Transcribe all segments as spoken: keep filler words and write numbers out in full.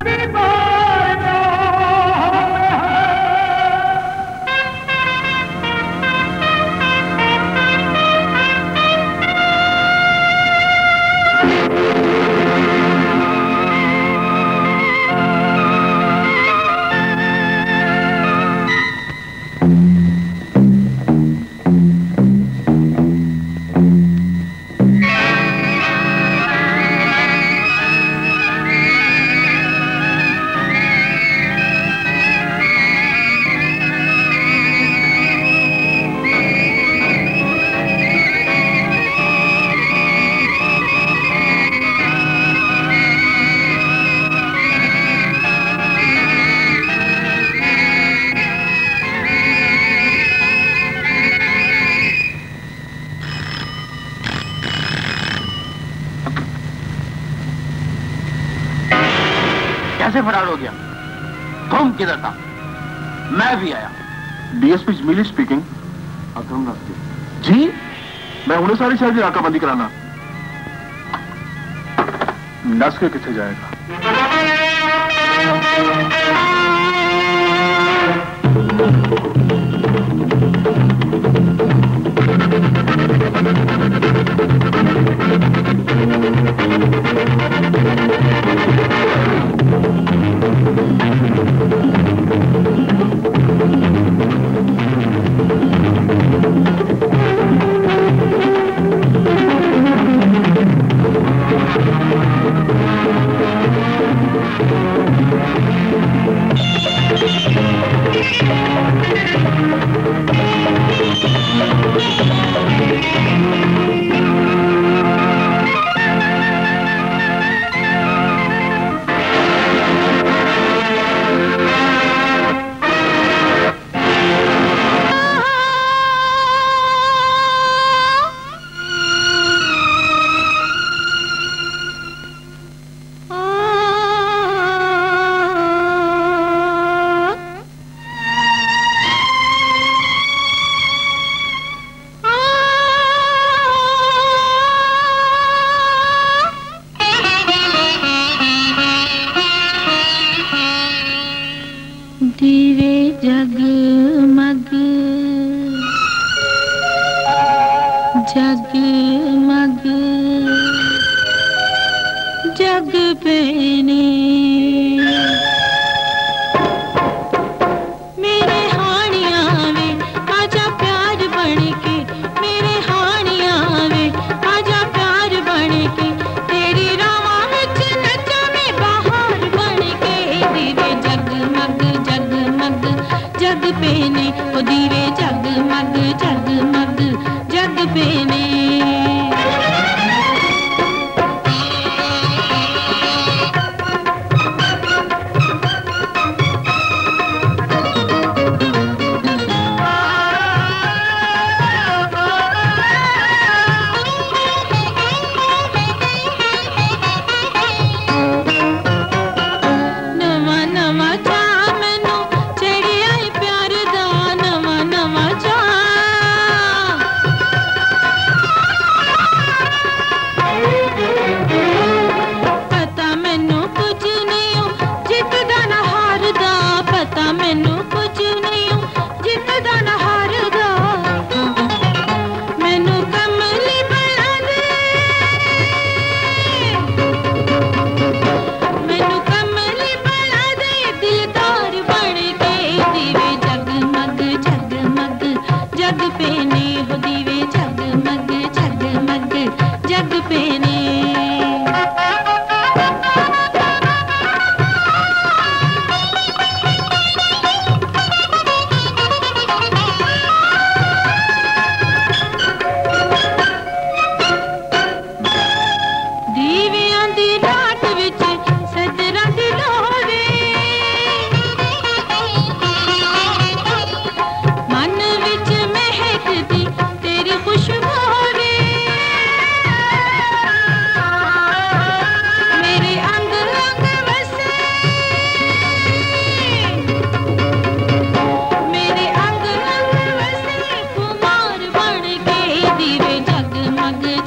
कैसे फरार हो गया? तुम किधर था? मैं भी आया। DSP जमीली speaking. अकरम नस्के जी, मैं उन्हें सारी शहर की नाकाबंदी कराना। नस्के किथे जाएगा?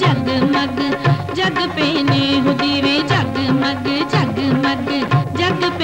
जग पे ने हो दीवे जगमग जगमग जग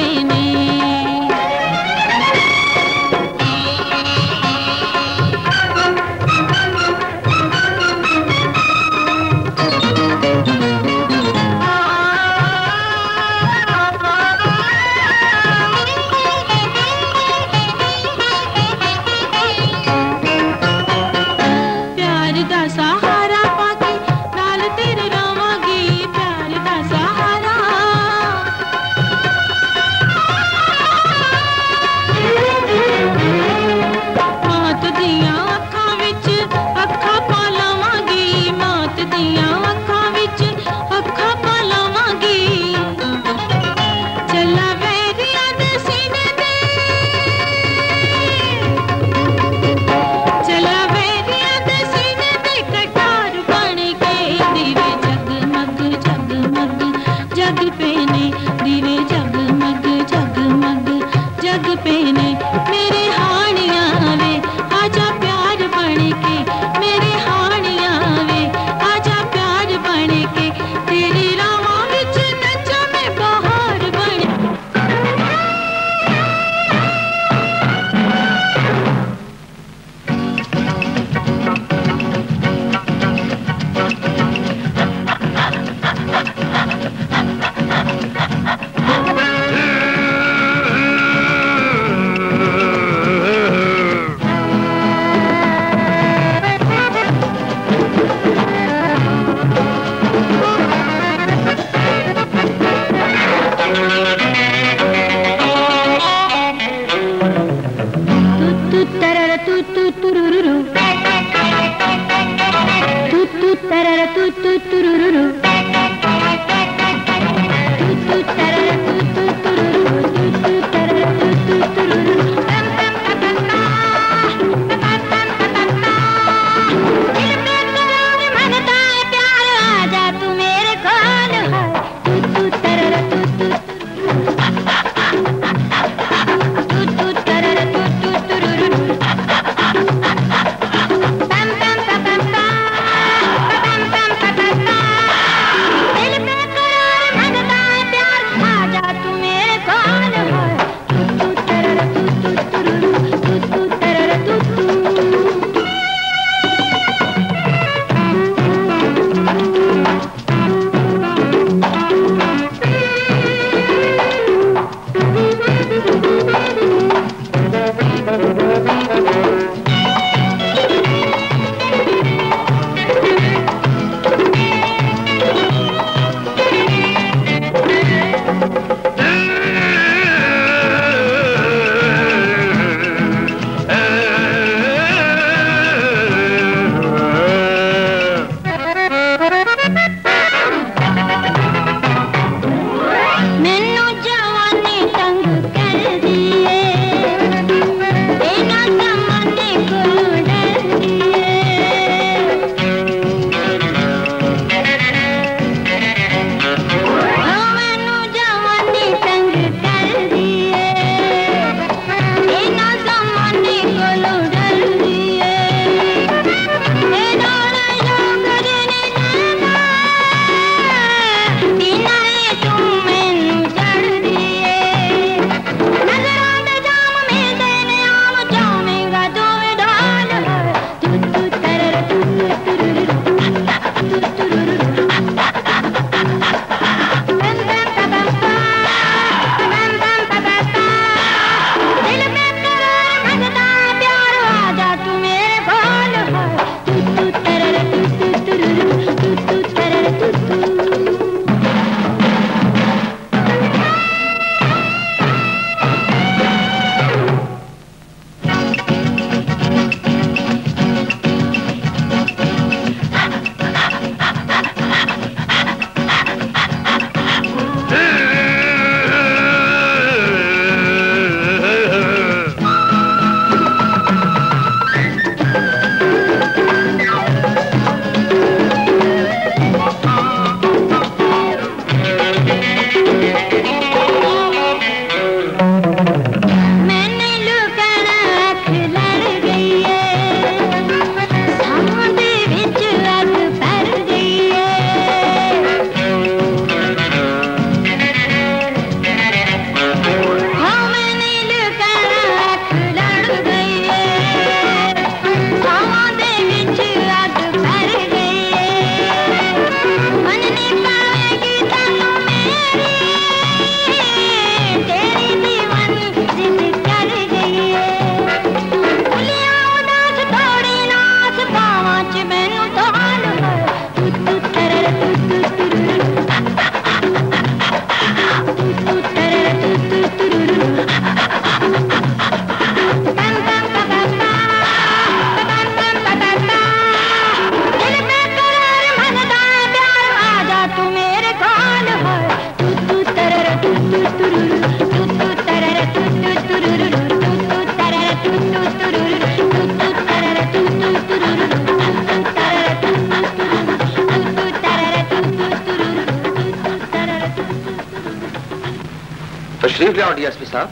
तशरीफ ले आओ डीएसपी साहब।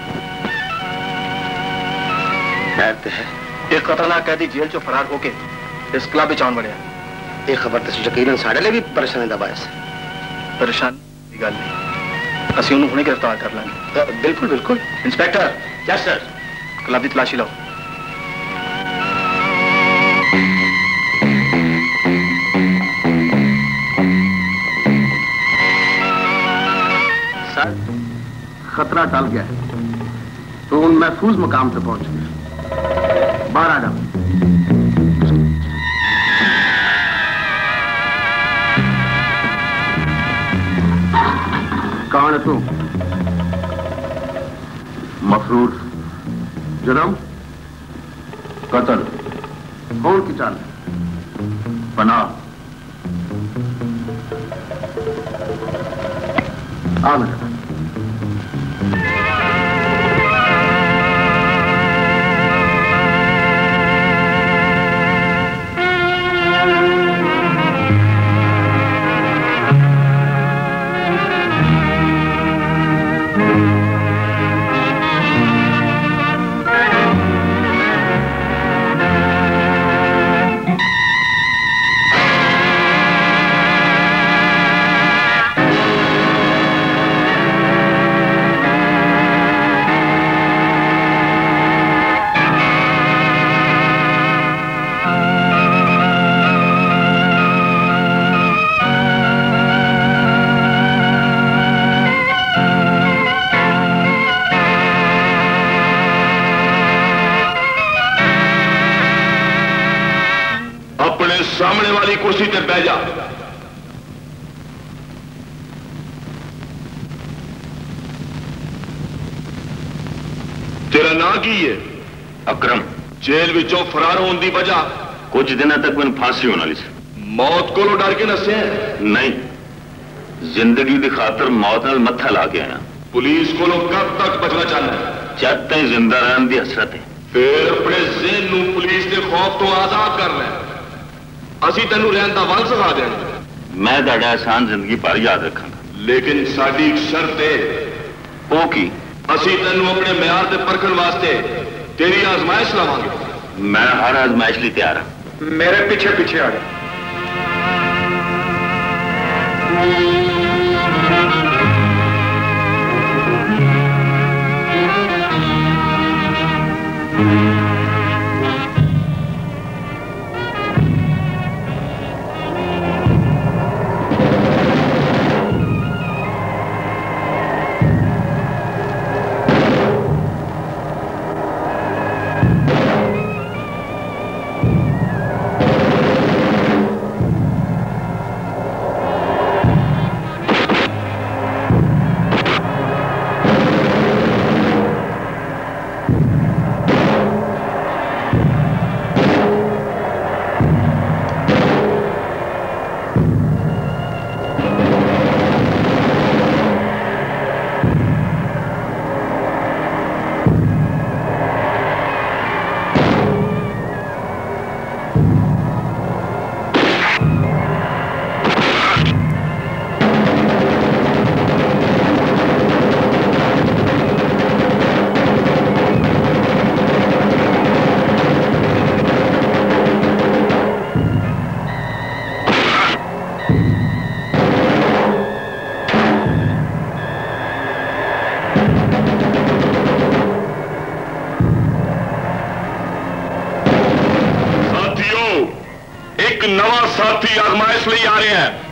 कहते हैं एक खतरनाक कैदी जेल चो फरार होके इस क्लब विच आउण बणिया। ये खबर तो यकीनन साढ़े लिए भी परेशानी दा बायस है। परेशान की गल नहीं, असि उन्हें हुणे गिरफ्तार कर लांगे। बिल्कुल बिल्कुल। इंस्पेक्टर। Yes sir. क्लब की तलाशी लो। सर खतरा टल गया है तो उन महफूज मुकाम पे पहुंच गए। बाहर आ जाओ। कौन है तू? मफरूर। जुर्म? कत्ल। कौन की चाल? पनाह। आ मेरे पास। सामने वाली कुर्सी पे बैठ जा। तेरा नाम की है? अकरम। जेल विचों फरार होने की वजह? कुछ दिनों तक मैंने फांसी होने वाली सी। मौत को डर के नसे? नहीं, जिंदगी की खातर मौत नाल मत्था ला के आया। पुलिस को कब तक बचना चाहना है? जब तक जिंदा रहने की हसरत है। फिर अपने ज़हन नूं पुलिस के खौफ तो आजाद कर ले। असी तेनू रहन दा वल सिखा देंगे। मैं तुहाडा एहसान जिंदगी भर याद रखांगा। लेकिन साडी एक शर्त है। वो की? असी तेनू अपने म्यार ते परखण वास्ते तेरी आजमाइश लवांगे। मैं हर आजमाइश लिए तैयार हाँ। मेरे पीछे पीछे आ गए। नवा साथी आजमाइश लिए आ रहे हैं।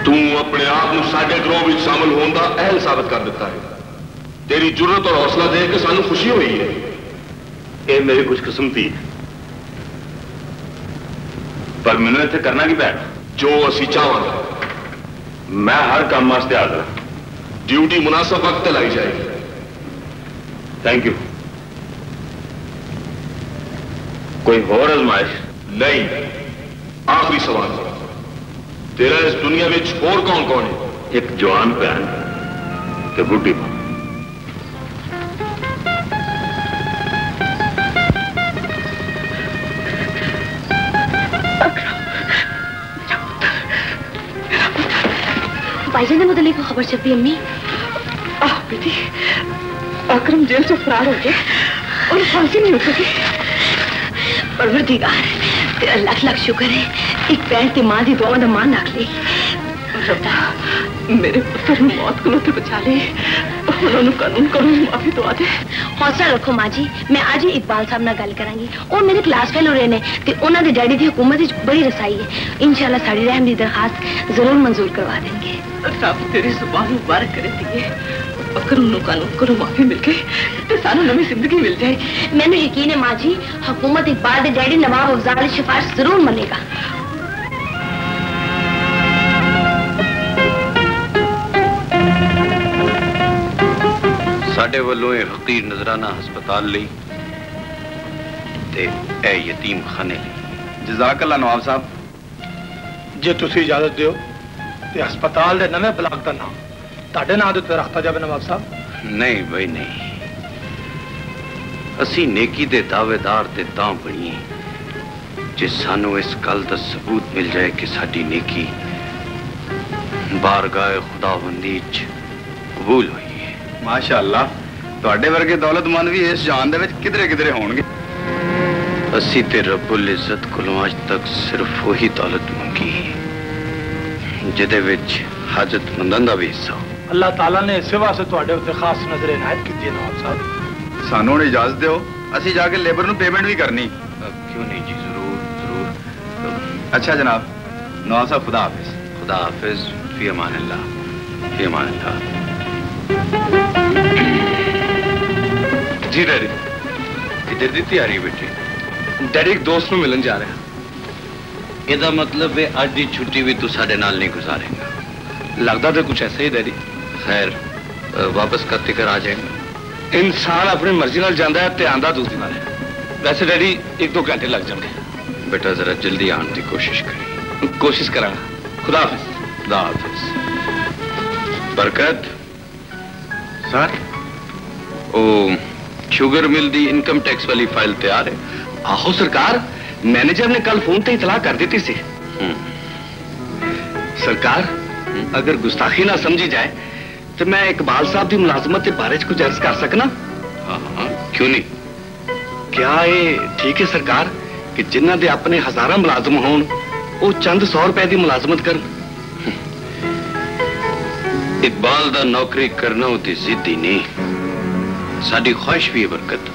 तू अपने आप को साडे ग्रोह में शामिल होने का अहल साबित कर दिता है। तेरी जुर्रत और हौसला देख के सानू खुशी हुई है। ये मेरी खुशकिस्मती है, पर मैंने इतने करना की बैठ जो असी चाहांगे। मैं हर काम वास्ते हाजिर हाँ। ड्यूटी मुनासिब वक्त लाई जाएगी। Thank you. कोई और आजमाइश? नहीं, आखिरी सवाल, तेरा इस दुनिया में और कौन कौन है? एक जवान भैन ते बुढ़ी मां। भाईजान ने मुतल्लिक को खबर छपी अम्मी। आह बेटी, अकरम जेल से फरार हो गए और फांसी नहीं हो सकी। परवरदिगार तेरा लख लख शुक्र है, एक भैन ते मां दी दुआ दा मान रख ली। रब्बा मेरे पुत्र मौत को तो बचा ले, उन्होंने कानून को माफी दवा दे। हौसला रखो माँ जी, मैं आज ही इकबाल साहब नाल गल करांगी। और मेरे क्लास फेलो रहे ने ते उन्हां दे डैडी दी हुकूमत विच बड़ी रसाई है। इंशाल्लाह साड़ी रहम दी दरखास्त जरूर मंजूर करवा देंगे। रब तेरी जुबान मुबारक करे दिए। अगर उन्होंने कानून को माफी मिल गई तो सानू नवी जिंदगी मिल जाएगी। मैंने यकीन है माँ जी, हुकूमत इकबाल दे डैडी नवाब अफजाल की सिफारिश जरूर मनेगा। साडे वालों हकीर नजराना हस्पताल ली ते ए यतीम खाने ली। जज़ाकल्लाह नवाब साहब। जे तुसी इजाजत दियो ते हस्पताल दे नवे ब्लॉक दा नाम ताडे नाम दे उत्ते रखता जावे नवाब साहब। नहीं भाई नहीं, असी नेकी दे दावेदार ते तां बणीए जे सानू इस गल दा सबूत मिल जाए कि साडी नेकी बारगाह खुदाबंदी च कबूल हुई। माशाअल्लाह, तुहाडे वर्गे दौलतमंद भी इस जान दे विच किधरे किधरे होणगे। असी ते रब्बुल इज्जत कोलों अज तक सिर्फ वही दौलत मंगी जिहदे विच हाजतमंदां दा भी हिस्सा हो। अल्लाह ताला ने इस वास्ते तुहाडे उत्ते खास नजर इनायत कीती है नवाब साहब। सानू हुण इजाजत दिओ, असी जाके लेबर नू पेमेंट भी करनी। क्यों नहीं जी, जरूर जरूर। अच्छा जनाब, नवाब साहब खुदा हाफिज। खुदा हाफिज। फी अमान अल्लाह, फी अमान अल्लाह। जी डैडी। किधर दी तैयारी बेटी? डैडी एक दोस्त नू मिलन जा रहे हैं। ਇਹਦਾ मतलब है अज की छुट्टी भी तू साडे नाल नहीं गुजारेगा? लगता तो कुछ ऐसा ही डैडी। खैर वापस कब तक आ जाएगा? इंसान अपनी मर्जी नाल जांदा है ते आंदा दूसरी नाल है। वैसे डैडी एक दो घंटे लग जाएंगे। बेटा जरा जल्दी आने की कोशिश करी। कोशिश करांगा। खुदा हाफिज। खुदा हाफिज। बरकत सर, ओ शुगर मिल दी इनकम टैक्स वाली फाइल तैयार है? आहो सरकार, मैनेजर ने कल फोन ते इतला कर दी थी। सरकार, अगर गुस्ताखी ना समझी जाए तो मैं इकबाल साहब की मुलाजमत के बारे कुछ अर्ज कर सकना? हाँ हाँ, क्यों नहीं। क्या ये ठीक है सरकार कि जिन्हों के अपने हजारा मुलाजम होन वो चंद सौ रुपए की मुलाजमत कर? इकबाल दा नौकरी करना उदी जिद ही नहीं, साडी ख्वाहिश भी है बरकत।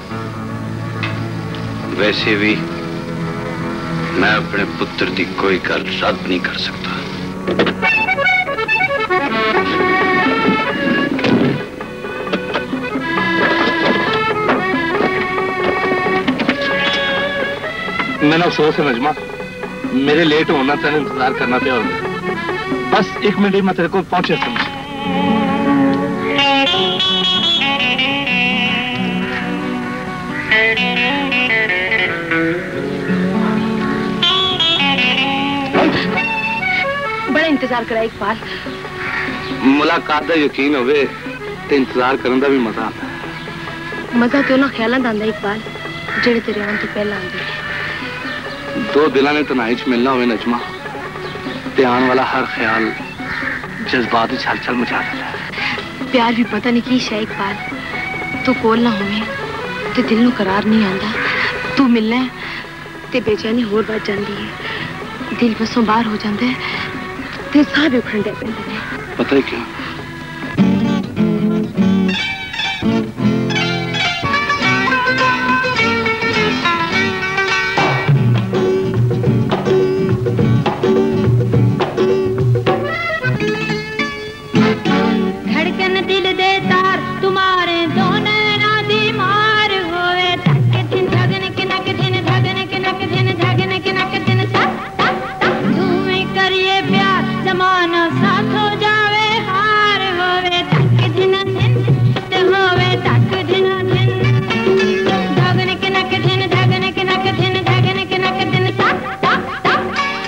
वैसे भी मैं अपने पुत्र की कोई गल रद्द नहीं कर सकता। मैंने अफसोस है नजमा, मेरे लेट होना तेने इंतजार करना पे होगा। बस एक मिनट ही मैं तेरे को पहुंचे समझ। बड़ा इंतजार करा इकबाल। मुलाकात का यकीन होवे ते इंतजार करने का भी मजा आता है। मजा तो ना ख्यालों आंदा इकबाल जेड़े तेरे आने तो पहला आंदे। दो दिलों ने तनाई च मिलना होवे नजमा, ते आने वाला हर ख्याल जज्बात छल छल मचा देता है। प्यार भी पता नहीं की शे इकबाल, तू कोल ना होवे ते दिल नू करार नहीं आंदा। तू मिलना ते बेचैनी होर बढ़ जाती है, दिल बसों बाहर हो जाता है ते साह भी उखड़न दे पैंदे ने। पता है क्या, जमाना साथ हो जावे हार होवे तक दिन दिन ते होवे तक दिन दिन धगन के नक दिन धगन के नक दिन धगन के नक दिन तक तक तक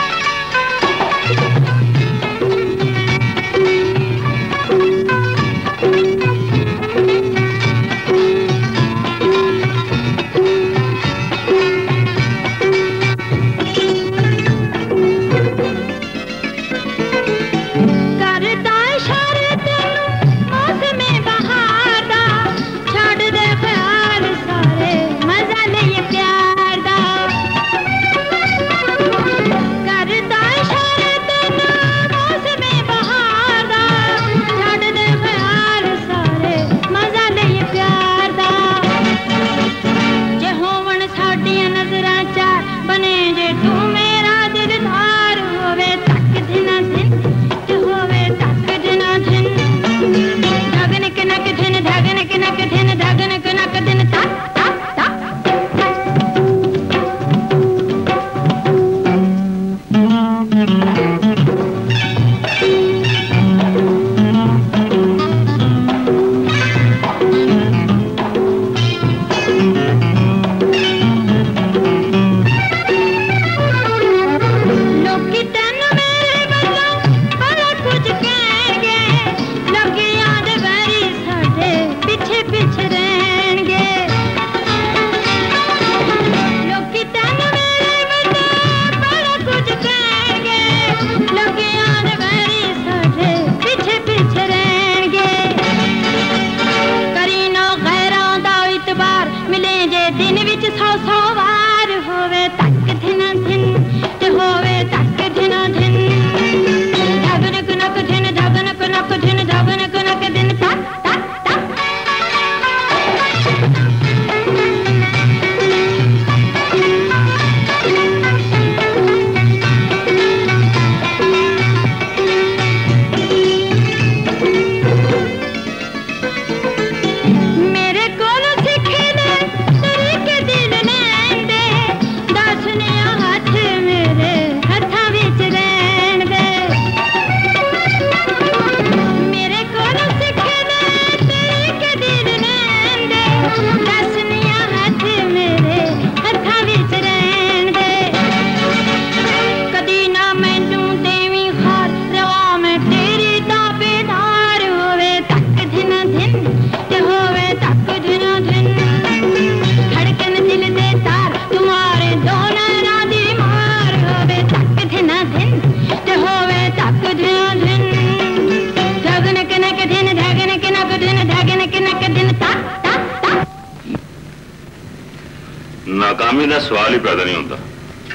नाकामी का सवाल ही पैदा नहीं होता।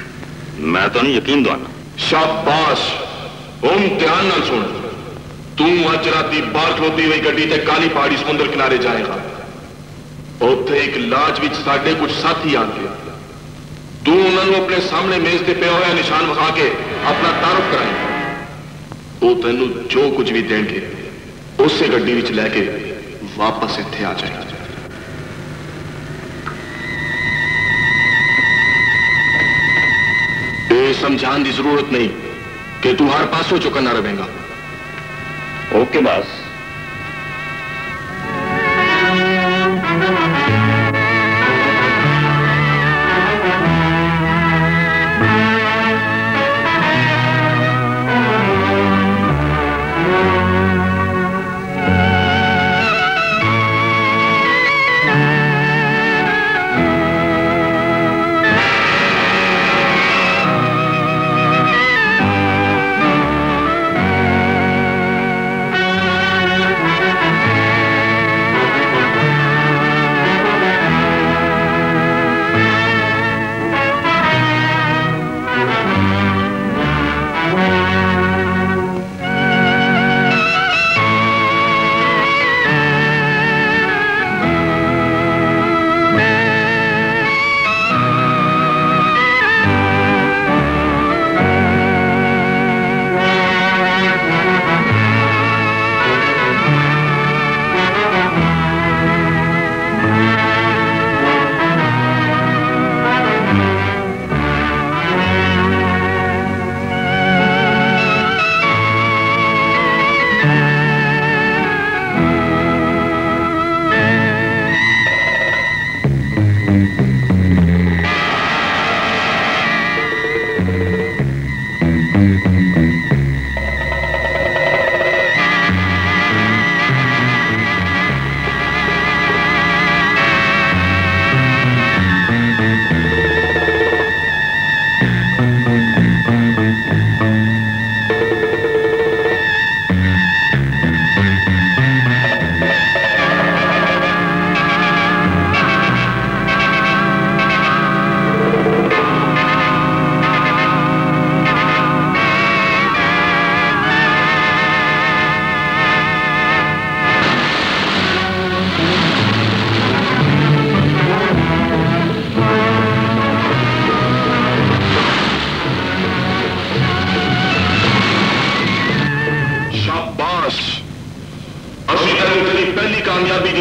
मैं तो नहीं यकीन दवाना। शाबाश, हुण ध्यान नाल सुन। तू अज राती बाहर खलोती हुई गड्डी ते काली पहाड़ी समुद्र किनारे जाएगा। उत्थे एक लाज विच साडे कुछ साथी आएंगे। तू उन्होंने अपने सामने मेज ते पिया होया निशान विखा के अपना तारुफ कराएगा। वो तेनू जो कुछ भी देंगे उसे गड्डी विच लैके वापस इत्थे आ जाएगा। ये समझाने की जरूरत नहीं कि तू हर पासों चौकन्ना रहेगा। Okay boss.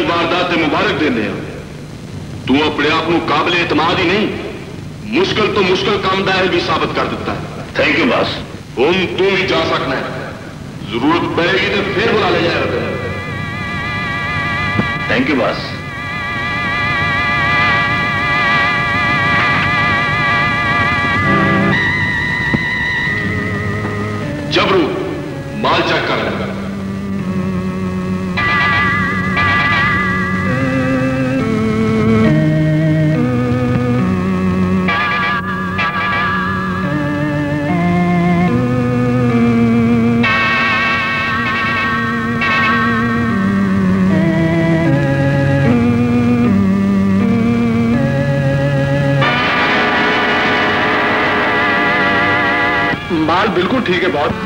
वारदात मुबारक देने तू अपने आप को काबिल एतमाद ही नहीं मुश्किल तो मुश्किल काम दायर भी साबित कर देता है। Thank you boss. हम तू भी जा सकना है, जरूरत पड़ेगी तो फिर बुला ले जाएगा। Thank you boss. जबरू माल चेक कर लेगा। माल बिल्कुल ठीक है बहुत।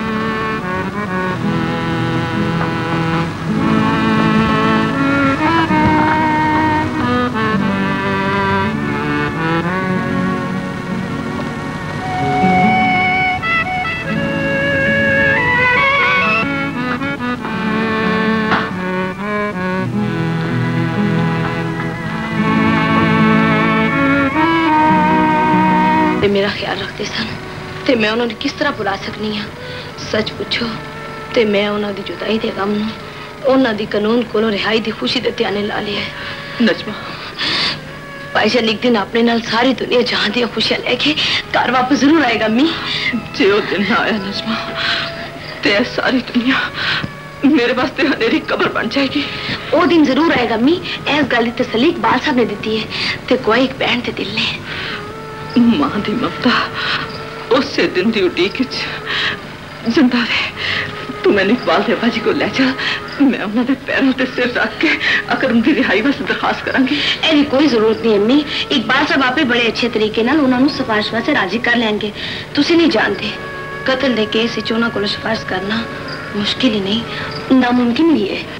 ते मेरा ख्याल रखते सन ते मैं उन्होंने किस तरह भुला सकनी हाँ। सच पूछो ते मैं उन्हों की जुदाई के गम उन्हों की कानून को रिहाई की खुशी के ध्याने ला लिया है। नजमा भाईजान एक दिन अपने नाल सारी दुनिया जहां दी खुशियां लेके घर वापस जरूर आएगा। मी जे वो दिन ना आया नजमा ते सारी दुनिया मेरे वास्ते अंधेरी कब्र बन जाएगी। वो दिन जरूर आएगा मी, इस गल की तसल्ली इकबाल साहब ने दी है ते कोई एक बहन के दिल ने मां दी ममता उसे दिन की उड़ीक जिंदा रहे। तू मैंने इकबाल देवा जी को ले जा, मैं उन्होंने पैरों ते सिर रख के अकरम की रिहाई वास्ते दरखास्त करांगी। ऐसी कोई जरूरत नहीं अम्मी, इकबाल साहब आपे बड़े अच्छे तरीके नाल उन्होंने सिफारिश वास्ते राजी कर लेंगे। तुसी नहीं जानते कत्ल दे केस विच उन्हां कोलों सिफारिश करना मुश्किल ही नहीं नामुमकिन भी है।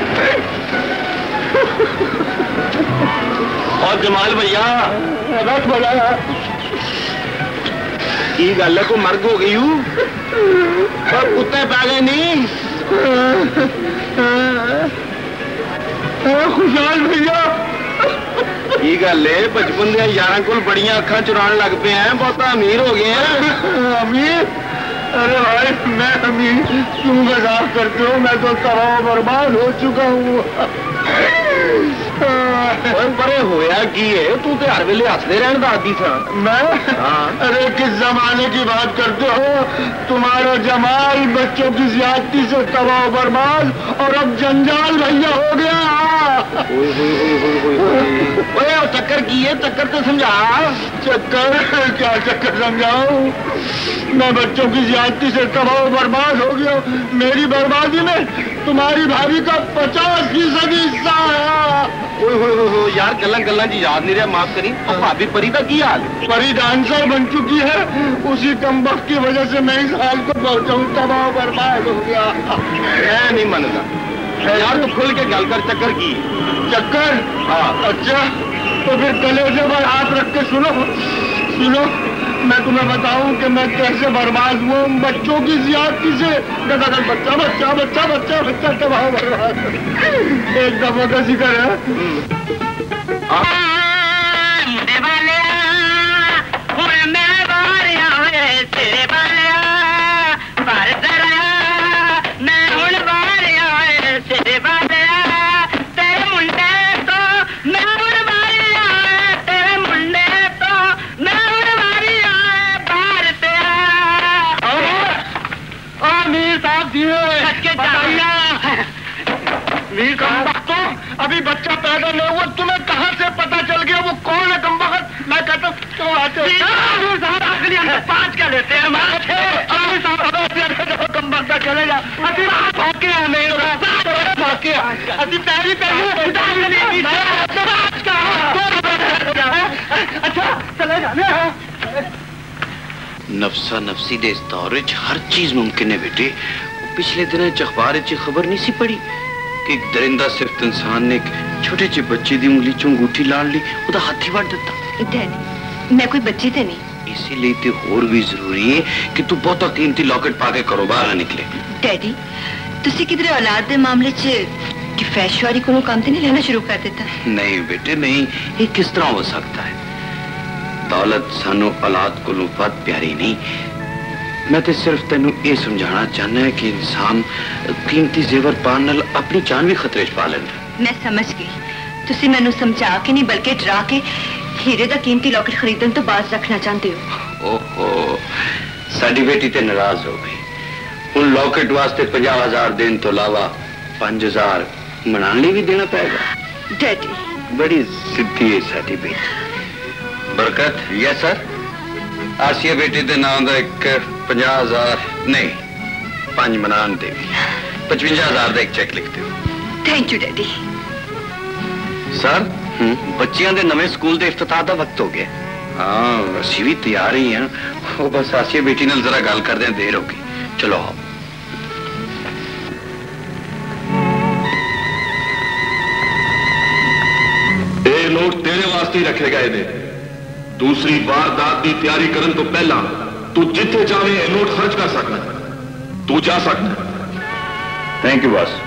और जमाल भैया की गल है को मर्ग हो गई हूँ और कुत्ते पै गए नहीं। खुशहाल भैया की गल है बचपन दे यारां कोल बड़ियां अखां चुरान लग पे हैं, बहुत अमीर हो गए हैं। अमीर? अरे भाई मैं अमीर क्यों मजाक करते हो, मैं तो तबाह बर्बाद हो चुका हूँ। बड़े होया की है तू तो हर वेले हंसते रहने का आदि था। मैं हाँ। अरे किस जमाने की बात करते हो, तुम्हारा जमाल बच्चों की ज्यादती से तबाह बर्बाद और अब जंजाल भैया हो गया। ओए ओए ओए ओए ओए चक्कर की है, चक्कर तो समझा। चक्कर क्या चक्कर समझाऊं, मैं बच्चों की ज्यादती से तबाह बर्बाद हो गया। मेरी बर्बादी में तुम्हारी भाभी का पचास फीसदी हिस्सा है। यार गल्ला गल्ला जी याद नहीं रहा, माफ करी। और भाभी परी का की हाल? परी डांसर बन चुकी है, उसी कमबख्त की वजह से मैं इस हाल को पहुंचाऊं, तबाह बर्बाद हो गया। मैं नहीं मानता यार, तू खुल के गल कर। चक्कर की? चक्कर? हाँ। अच्छा तो फिर कलेजे पर हाथ रख के सुनो सुनो, मैं तुम्हें बताऊं कि मैं कैसे बर्बाद हुआ बच्चों की ज्यादती से। बच्चा बच्चा बच्चा बच्चा बच्चा तबाह बर्बाद। एक दफा का जिक्र है। अभी बच्चा पैदा नहीं हुआ, तुम्हें कहाँ से पता चल गया वो कौन है कमबख्त? मैं कहता हूँ क्यों आते पाँच क्या लेते हैं कमबख्त चले जा। अभी भागे हमें भागे अभी पहली पहली अच्छा चले जाने। नफसा नफसी दे इस दौर हर चीज मुमकिन है बेटे। पिछले दिन अखबार च खबर नहीं सी पड़ी कि एक दरिंदा सिर्फ इंसान ने एक छोटे चे बच्चे की उंगली चों अंगूठी लाल ली, उदा हाथ ही वड़ दिता। डैडी मैं कोई बच्ची ते नहीं। इसीलिए तो और भी जरूरी है कि तू बहुत कीमती लॉकेट पाके करो बाहर निकले। डैडी तुसी किधरे औलाद दे मामले च कि फैशवारी को काम तो नहीं लेना शुरू कर देता? नहीं बेटे नहीं, ये किस तरह हो सकता है? दौलत सानू औलाद को बहुत प्यारी नहीं। मैं तो सिर्फ तेनू ये समझाना चाहना है कि इंसान कीमती जेवर पाने नाल अपनी जान भी खतरे च पा लेंदा। मैं समझ गई, तुसी मैनू समझा के नहीं बल्कि डरा के हीरे दा कीमती लॉकेट खरीदने तो बाज रखना चाहते हो। ओहो, साडी बेटी ते नाराज हो गई। उन लॉकेट वास्ते पचास हजार देने तो अलावा पांच हजार मनाने लिए भी देना पड़ेगा। डैडी बड़ी जिद्दी है साडी बेटी। बरकत, यस सर। आसिया बेटी के नाम का एक पचास हजार नहीं पांच मनान दे पचवंजा हजार का एक चेक लिखते हो। Thank you daddy. सर बच्चियों के नवे स्कूल के इफ्तिताह का वक्त हो गया। हाँ असी भी तैयार ही हैं। वो बस आसिया बेटी नाल जरा गल कर दें, देर होगी। चलो आओ। ये नोट तेरे वास्ते ही रखे गए ने। दूसरी वारदात की तैयारी करने तो पहला तू जिथे चाहे ये नोट खर्च कर सकना, तू जा सकता। Thank you boss.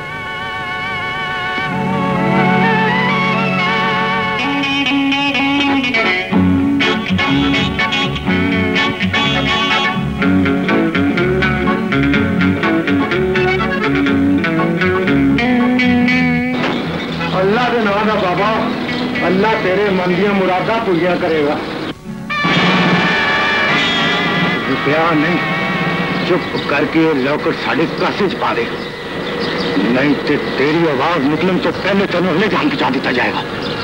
अल्लाह के नाम का बाबा, अल्लाह तेरे मन दियां मुरादा पूरियां करेगा। रुपया नहीं, चुप करके लॉकेट साढ़े कासे च पा दे, नहीं तो तेरी आवाज निकलने तो पहले तेन हले जान पहुंचा दिया जाएगा।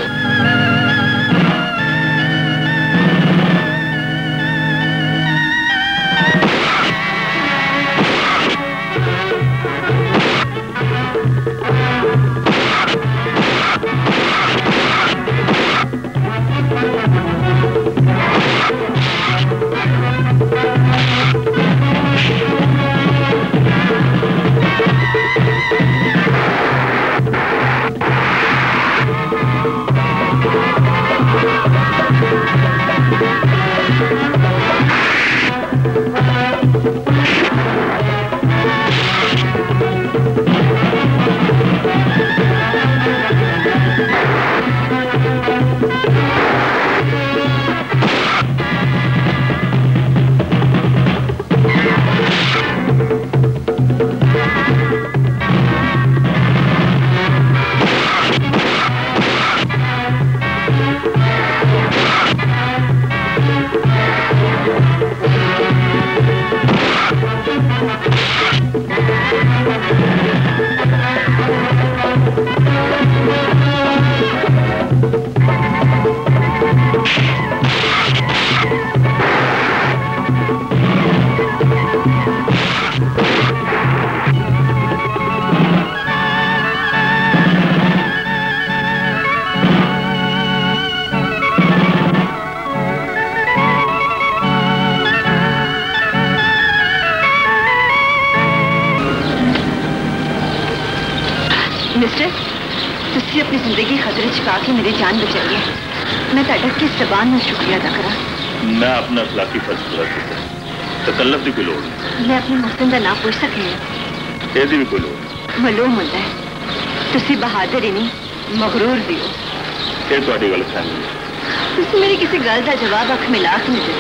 मिस्टर, तुसी अपनी जिंदगी खतरे च पा के मेरी जान बचाई है। मैं तुहाडा किस जबान नाल शुक्रिया अदा करा? मैं अपना अखलाकी फर्ज पूरा किया। तकल्लफ की कोई लोड़ नहीं। मैं अपने मोहसिन का नाम पूछ सकती हूँ? ਇਹਦੀ ਵੀ ਕੋਈ ਲੋੜ ਨਹੀਂ। मालूम होता है तुसी बहादुर ही नहीं मगरूर भी हो। ਇਹ ਤੁਹਾਡੀ ਗਲਤਫਹਿਮੀ ਹੈ। तुसी मेरी किसी गल का जवाब अख मिला के नहीं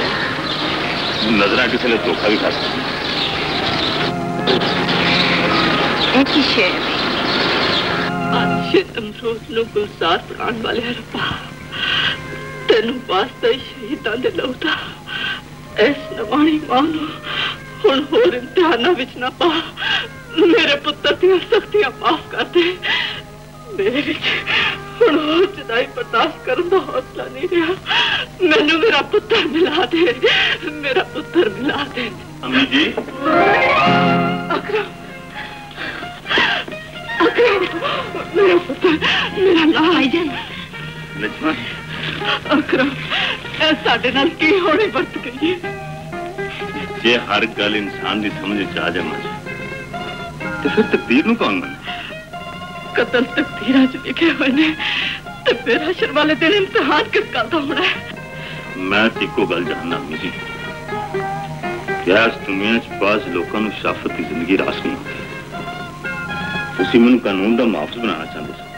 दिता। नजर किसी ने धोखा भी खा सकती। एक ही शेर में अमरूद नु गुलजार बनाने वाले रब्बा, तेन वास्ते शहीदां दे लौटा इस नवाणी मां नूं हुण होर इम्तिहानां विच ना पा। मेरे पुत्र दियां सख्तियां माफ कर दे। मेरे विच हुण होर जुदाई बर्दाश्त करन दा हौसला नहीं रहा। मैनू मेरा पुत्र मिला दे, मेरा पुत्र मिला दे। अम्मी जी। अकरम, मेरा पुत्र, मेरा लाल नजमा। अकरम, साडे नाल की होनी बरत गई है। जे हर गल इंसान की समझ आ जाए तो फिर तकदीर नूं कौन मने? कतल तकदीर च लिखे हुए ने ते मेरा शर वाले दिन इम्तिहान किस गल का होना है? मैं इको गल जानना अम्मी जी, क्या इस दुनिया च बाज लोगों को शराफत की जिंदगी रास नहीं होती। तुसी मैनू कानून का मुहाफिज बनाना चाहते हो,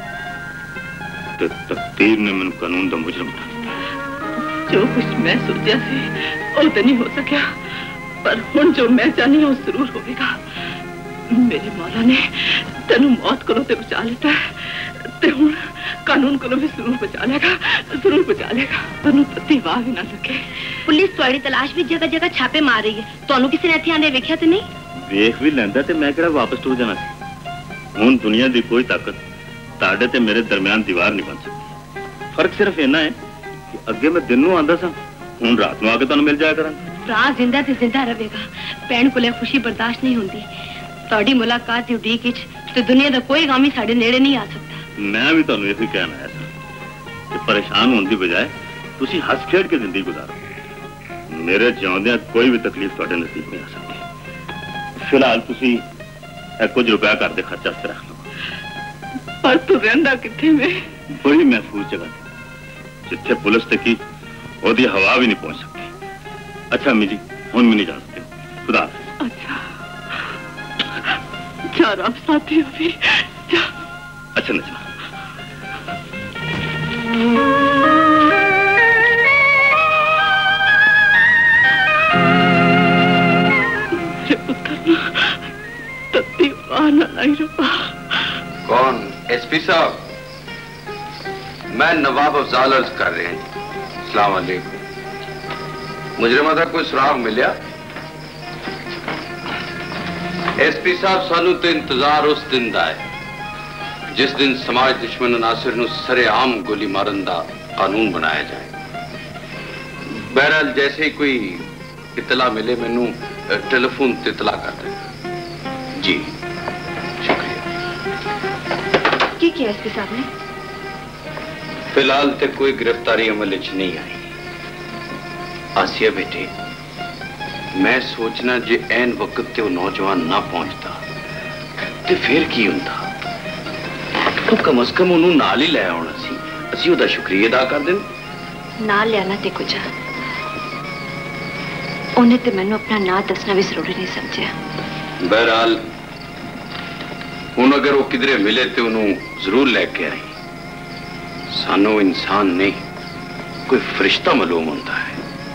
तो तकदीर ने मैनू कानून का मुजरम बना दिया। जो कुछ मैं सोचा सी वो तो नहीं हो सका, पर हुण जो मैं चाहनी हूं जरूर होगा। मेरे मौला ने तेनू मौत को ते बचा लेता है, ते हुण कानून को भी जरूर बचा लेगा, जरूर बचा लेगा। तेनू तत्ती वाह भी ना लगे। पुलिस तुहाडी तलाश भी जगह जगह छापे मार रही है, तुहानू किसी ने इत्थे आंदे वेख्या ते नहीं? वेख भी लैंदा ते मैं किहड़ा वापस टुर जाना सी। हुण दुनिया की कोई ताकत ताड़े ते मेरे दरमियान दीवार नहीं बन सकती। फर्क सिर्फ इन्ना है कि अगे मैं दिन नूं आंदा सा, हुण रात नूं आके तुहानू मिल जाया करांगा। भरा जिंदा ते जिंदा रहेगा, भैन कोले खुशी बर्दाश्त नहीं होंदी। तुहाडी मुलाकात दी उड़ीक विच ते दुनिया दा कोई गम ही साडे नेड़े नहीं आ सकता। मैं भी तुहानू इही कहना आया सा कि परेशान होने की बजाय तुसी हस खेड के जिंदगी गुजारो। मेरे जिउंदियां कोई भी तकलीफ तुहाडे नसीब नहीं आ सकती। फिलहाल तुसी कुछ रुपया घर दे खर्च वास्ते रख लो। पर तू रहिंदा कित्थे में? बड़ी महफूज जगह जिथे पुलिस ते की ओदी हवा भी नहीं पहुंच सकती। अच्छा अम्मी जी, हुण मैं नहीं जा सकती। खुदा हाफिज़। अच्छा जा रब साथी अभी जा। अच्छा नजमा। कौन? एसपी साहब, मैं नवाब अफजाल अर्ज कर रहे हैं। अस्सलाम वालेकुम। मुजरिमा दा कोई सुराग मिलिया? एसपी साहब, सानू तो इंतजार उस दिन दा है जिस दिन समाज दुश्मन अनासिर नूं सरेआम गोली मारन दा कानून बनाया जाए। बहरहाल जैसे ही कोई इतला मिले मैनू टेलीफोन ते इतला कर देना। जी की किया एसपी साहब ने? फिलहाल तो कोई गिरफ्तारी अमल च नहीं आई। आसिया बेटे, मैं सोचना जे ऐन वक्त ते वो नौजवान ना पहुंचता ते फिर की हुंदा। तो कम अज कम उन्होंने नाल ही लै आउणा सी, असीं उहदा शुक्रिया अदा कर दें। नाल लियाना ते कुछ उन्हें ते मैनू अपना ना दसना भी जरूरी नहीं समझिया। बहरहाल हुण अगर वो किधरे मिले तो उन्होंने जरूर लैके आई। सानू इंसान नहीं कोई फरिश्ता मालूम होता है।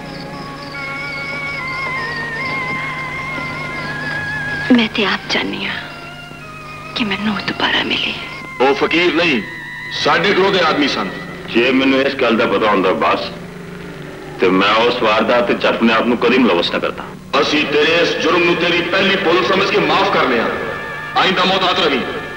मैं ते आप चाहनी हाँ कि मैनू दोबारा मिले। वो फकीर नहीं, साढ़े करोड़ के आदमी सन। जे मैनू इस गल का पता होंदा बस, तो मैं उस वारदात ते अपने आप को कभी मुलवस न करता। असी तेरे इस जुर्म नूं तेरी पहली पुल समझ के माफ करने आइंदा मोहतात रही।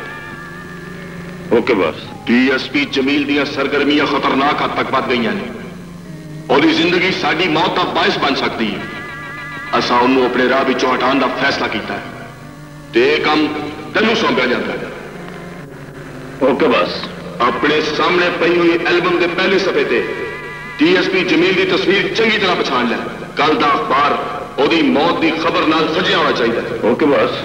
ओके बस। डीएसपी जमील दियां सरगर्मियां खतरनाक हद तक बढ़ गई ने। और जिंदगी साडी मौत का बायस बन सकती है। असा उन्होंने अपने राह विचों हटाने का फैसला किया है ते काम तेनू सौंपया जाता है। ओके बस। अपने सामने पई हुई एल्बम के पहले सफे ते डीएसपी जमील की तस्वीर चंगी तरह पछाण लै। कल का अखबार ओदी मौत की खबर नाल सजिया होना चाहिए। ओके बस।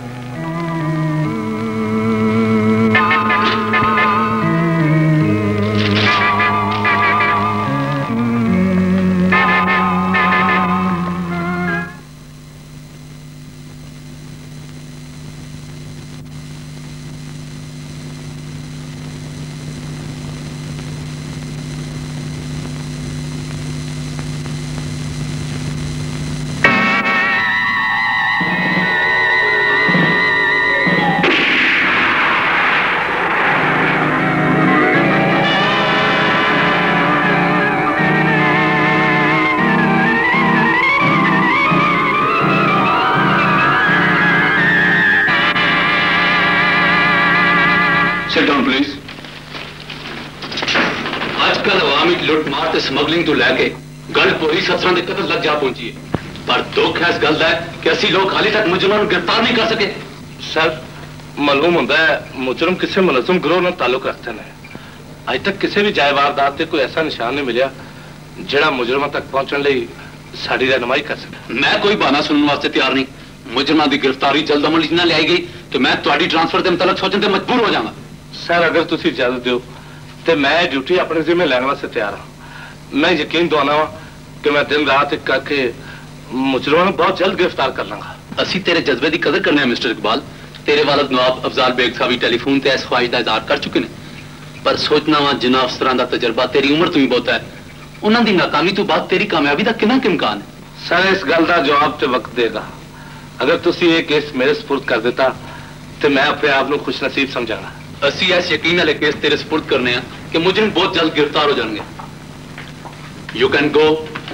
स्मगलिंग तो लैके गल पूरी सफर के कतल लग जा पहुंची है। पर दुख है इस गल का कि असि लोग हाली तक मुजरमां को गिरफ्तार नहीं कर सके। सर मालूम होता है मुजरम किसी मुलजम गिरोह नाल ताल्लुक रखते हैं। अज तक किसी भी जाय वारदात से कोई ऐसा निशान नहीं मिला जिहड़ा मुजरमां तक पहुंचने लई साडी रहनुमाई कर सके। मैं कोई बहाना सुनने वास्ते तैयार नहीं। मुजरमां की गिरफ्तारी जल्द अमल न लियाई गई तो मैं तुहाडी ट्रांसफर के मुतलक सोचने से मजबूर हो जाऊंगा। सर अगर तुम इजाजत दो तो मैं ड्यूटी अपने जिम्मे लैने वास्ते तैयार हाँ। मैं यकीन दवाना वा कि मैं दिन रात एक करके मुजरमां बहुत जल्द गिरफ्तार कर लांगा। असी तेरे जज्बे की कदर करने मिस्टर इकबाल। तेरे वालद नवाब अफजाल बेग साहब टेलीफोन ते इस ख्वाहिश का इजहार कर चुके हैं, पर सोचना वा जिन्ना अफसरां दा तजर्बा तेरी उम्र तो ही बहुत है, उन्हां दी नाकामी तो बाद तेरी कामयाबी का कितना इम्कान है? सर इस गल का जवाब तो वक्त देगा। अगर तुसी ये केस मेरे सपुर्द कर देता तो मैं अपने आप को खुश नसीब समझाना। असी इस यकीन वाले केस तेरे सपुर्द करने हैं कि मुजरिम बहुत जल्द गिरफ्तार हो जाएंगे। You can go.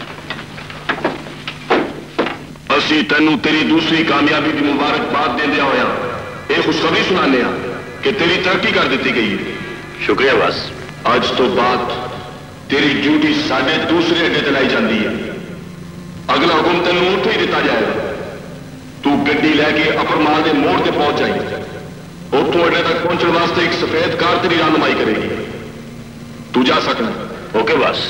असी तेनू तेरी दूसरी कामयाबी की मुबारकबाद देंदे होया ये खुशखबरी सुनाने कि तेरी तरक्की कर दी गई है। शुक्रिया बस। आज तो बाद तेरी ड्यूटी साढ़े दूसरे अड्डे चलाई जाती है। अगला हुक्म तेन उत्थे ही दिता जाएगा। तू गड्डी लैके अपर माल के मोड़ से पहुंच जाए, उतों अड्डे तक पहुंचने वास्ते एक सफेद कार तेरी रहनुमाई करेगी। तू जा सकना। ओके बस।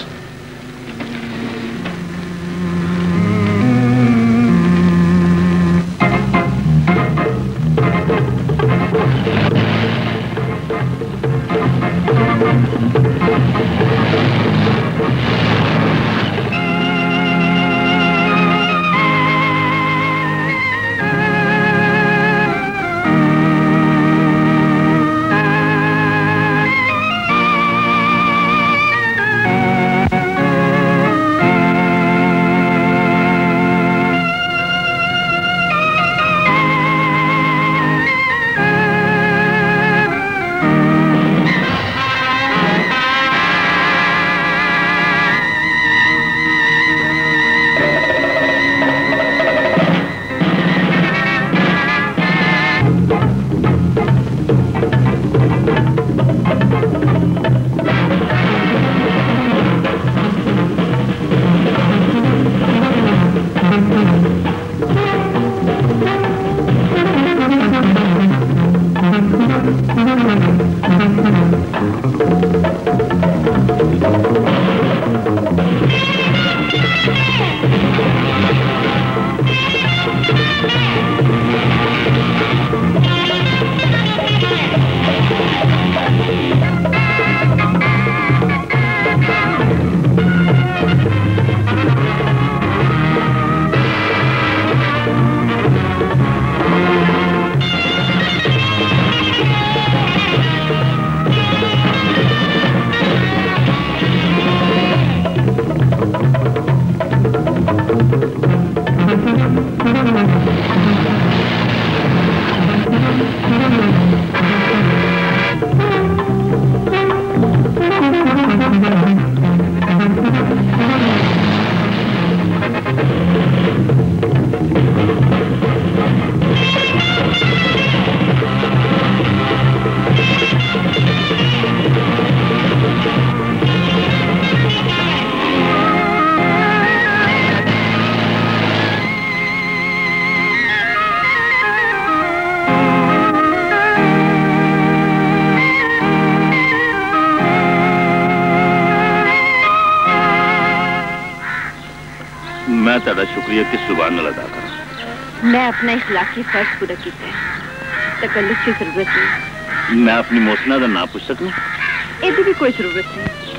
मैं तेरा शुक्रिया किस जुबान नाल अदा करा। मैं अपना इखलाकी फर्ज पूरा किया है, तकल्लुफ की जरूरत नहीं। मैं अपनी मोसना का नाम पूछ सकूं? ਇਹਦੀ भी कोई जरूरत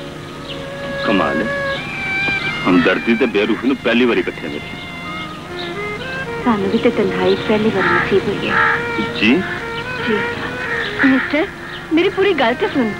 नहीं। कमाल है, हमदर्दी ते बेरूही नूं पहली बारी इकट्ठे मिले। सानू भी ते तन्हाई पहली बार नसीब हुई है। जी जी मिस्टर, मेरी पूरी गल तो सुन।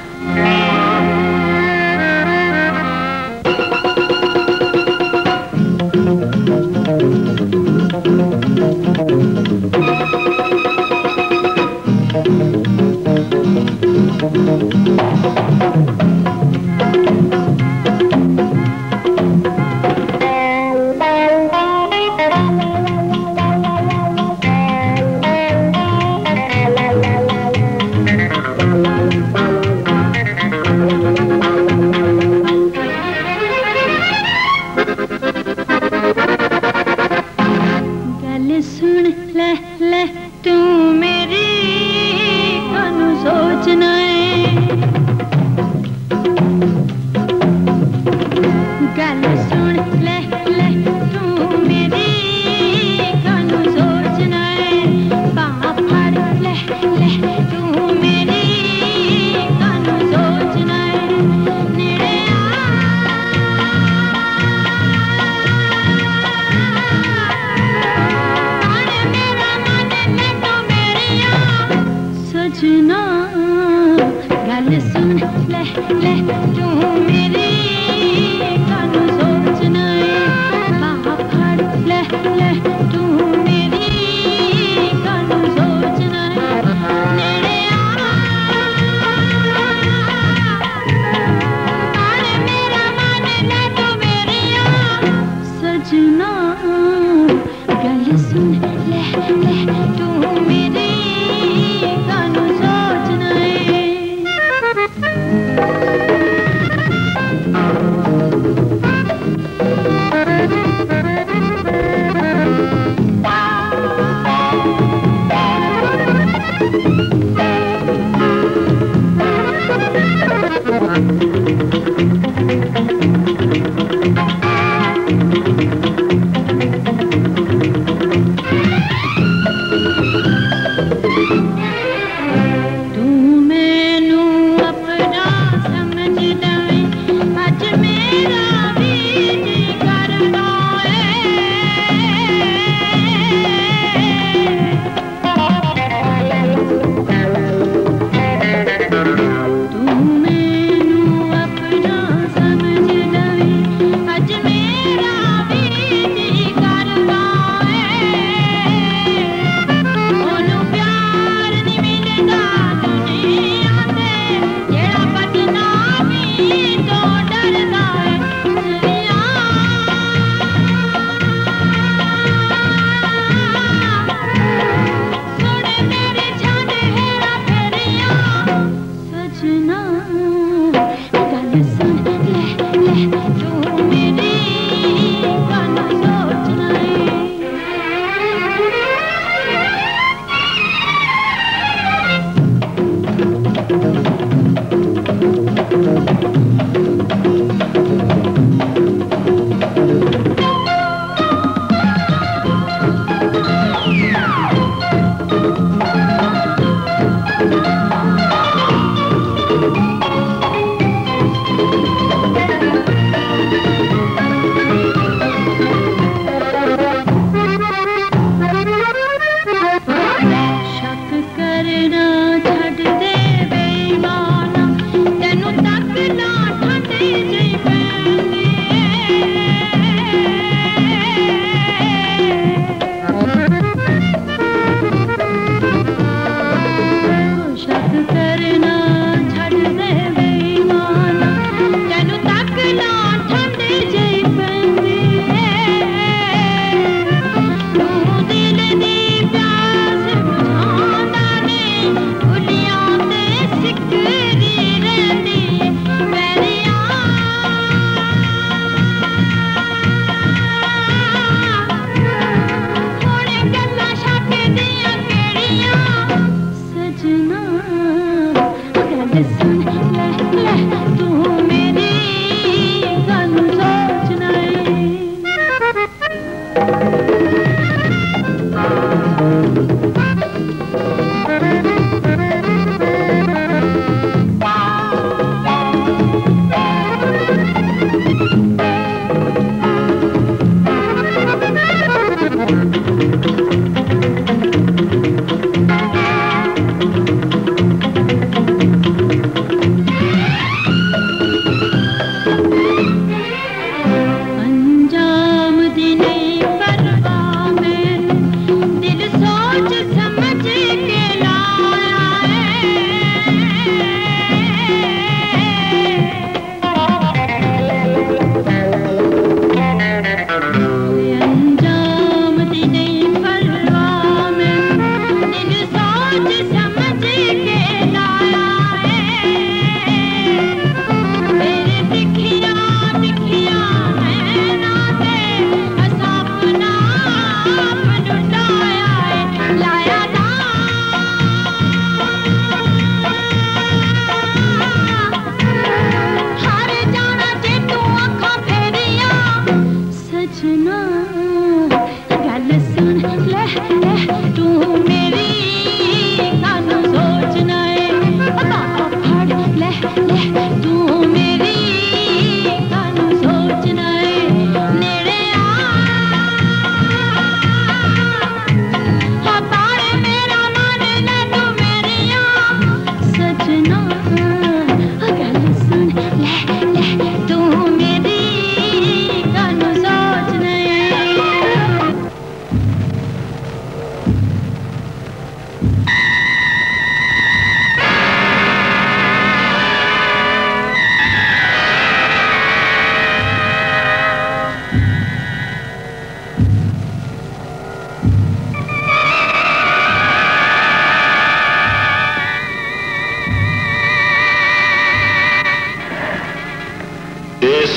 समझ के लाया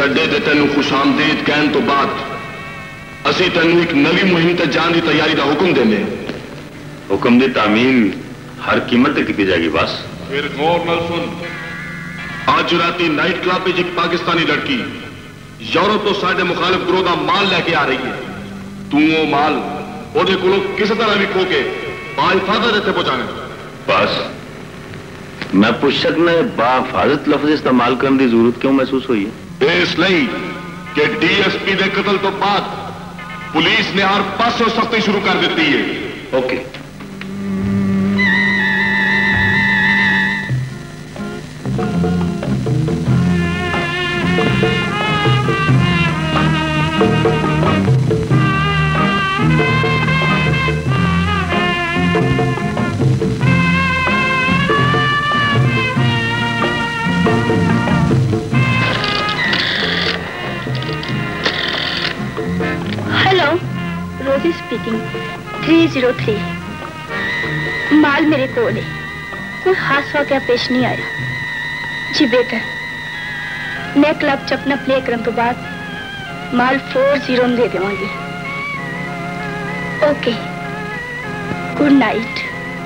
अड्डे ते तेन खुशामदीद कहने तो बाद असी तेन एक नवी मुहिम ते जान की तैयारी का हुक्म देने। हुक्म की तामील हर कीमत की की जाएगी बस। फिर गौर नाल सुन, आज राती नाइट क्लब में एक पाकिस्तानी लड़की यूरोप तो साडे मुखालिफ ग्रोह का माल लेके आ रही है। तू वो माल ओदे कोलों किसी तरह भी खो के बाहिफाजत इत्थे पहुंचाने। बस मैं पुछ सकना बाहिफाजत लफ्ज इस्तेमाल करने की जरूरत क्यों महसूस हुई है? इसलिए कि डीएसपी के कत्ल तो बाद पुलिस ने हर पासों सख्ती शुरू कर दी है। Okay hello, Rosie speaking. Three zero three माल मेरे को है, कोई हादसा क्या पेश नहीं आया जी। बेहतर मैं क्लब च अपना प्ले करने तो बाद माल फोर जीरो में दे देवांगी। Okay, good night.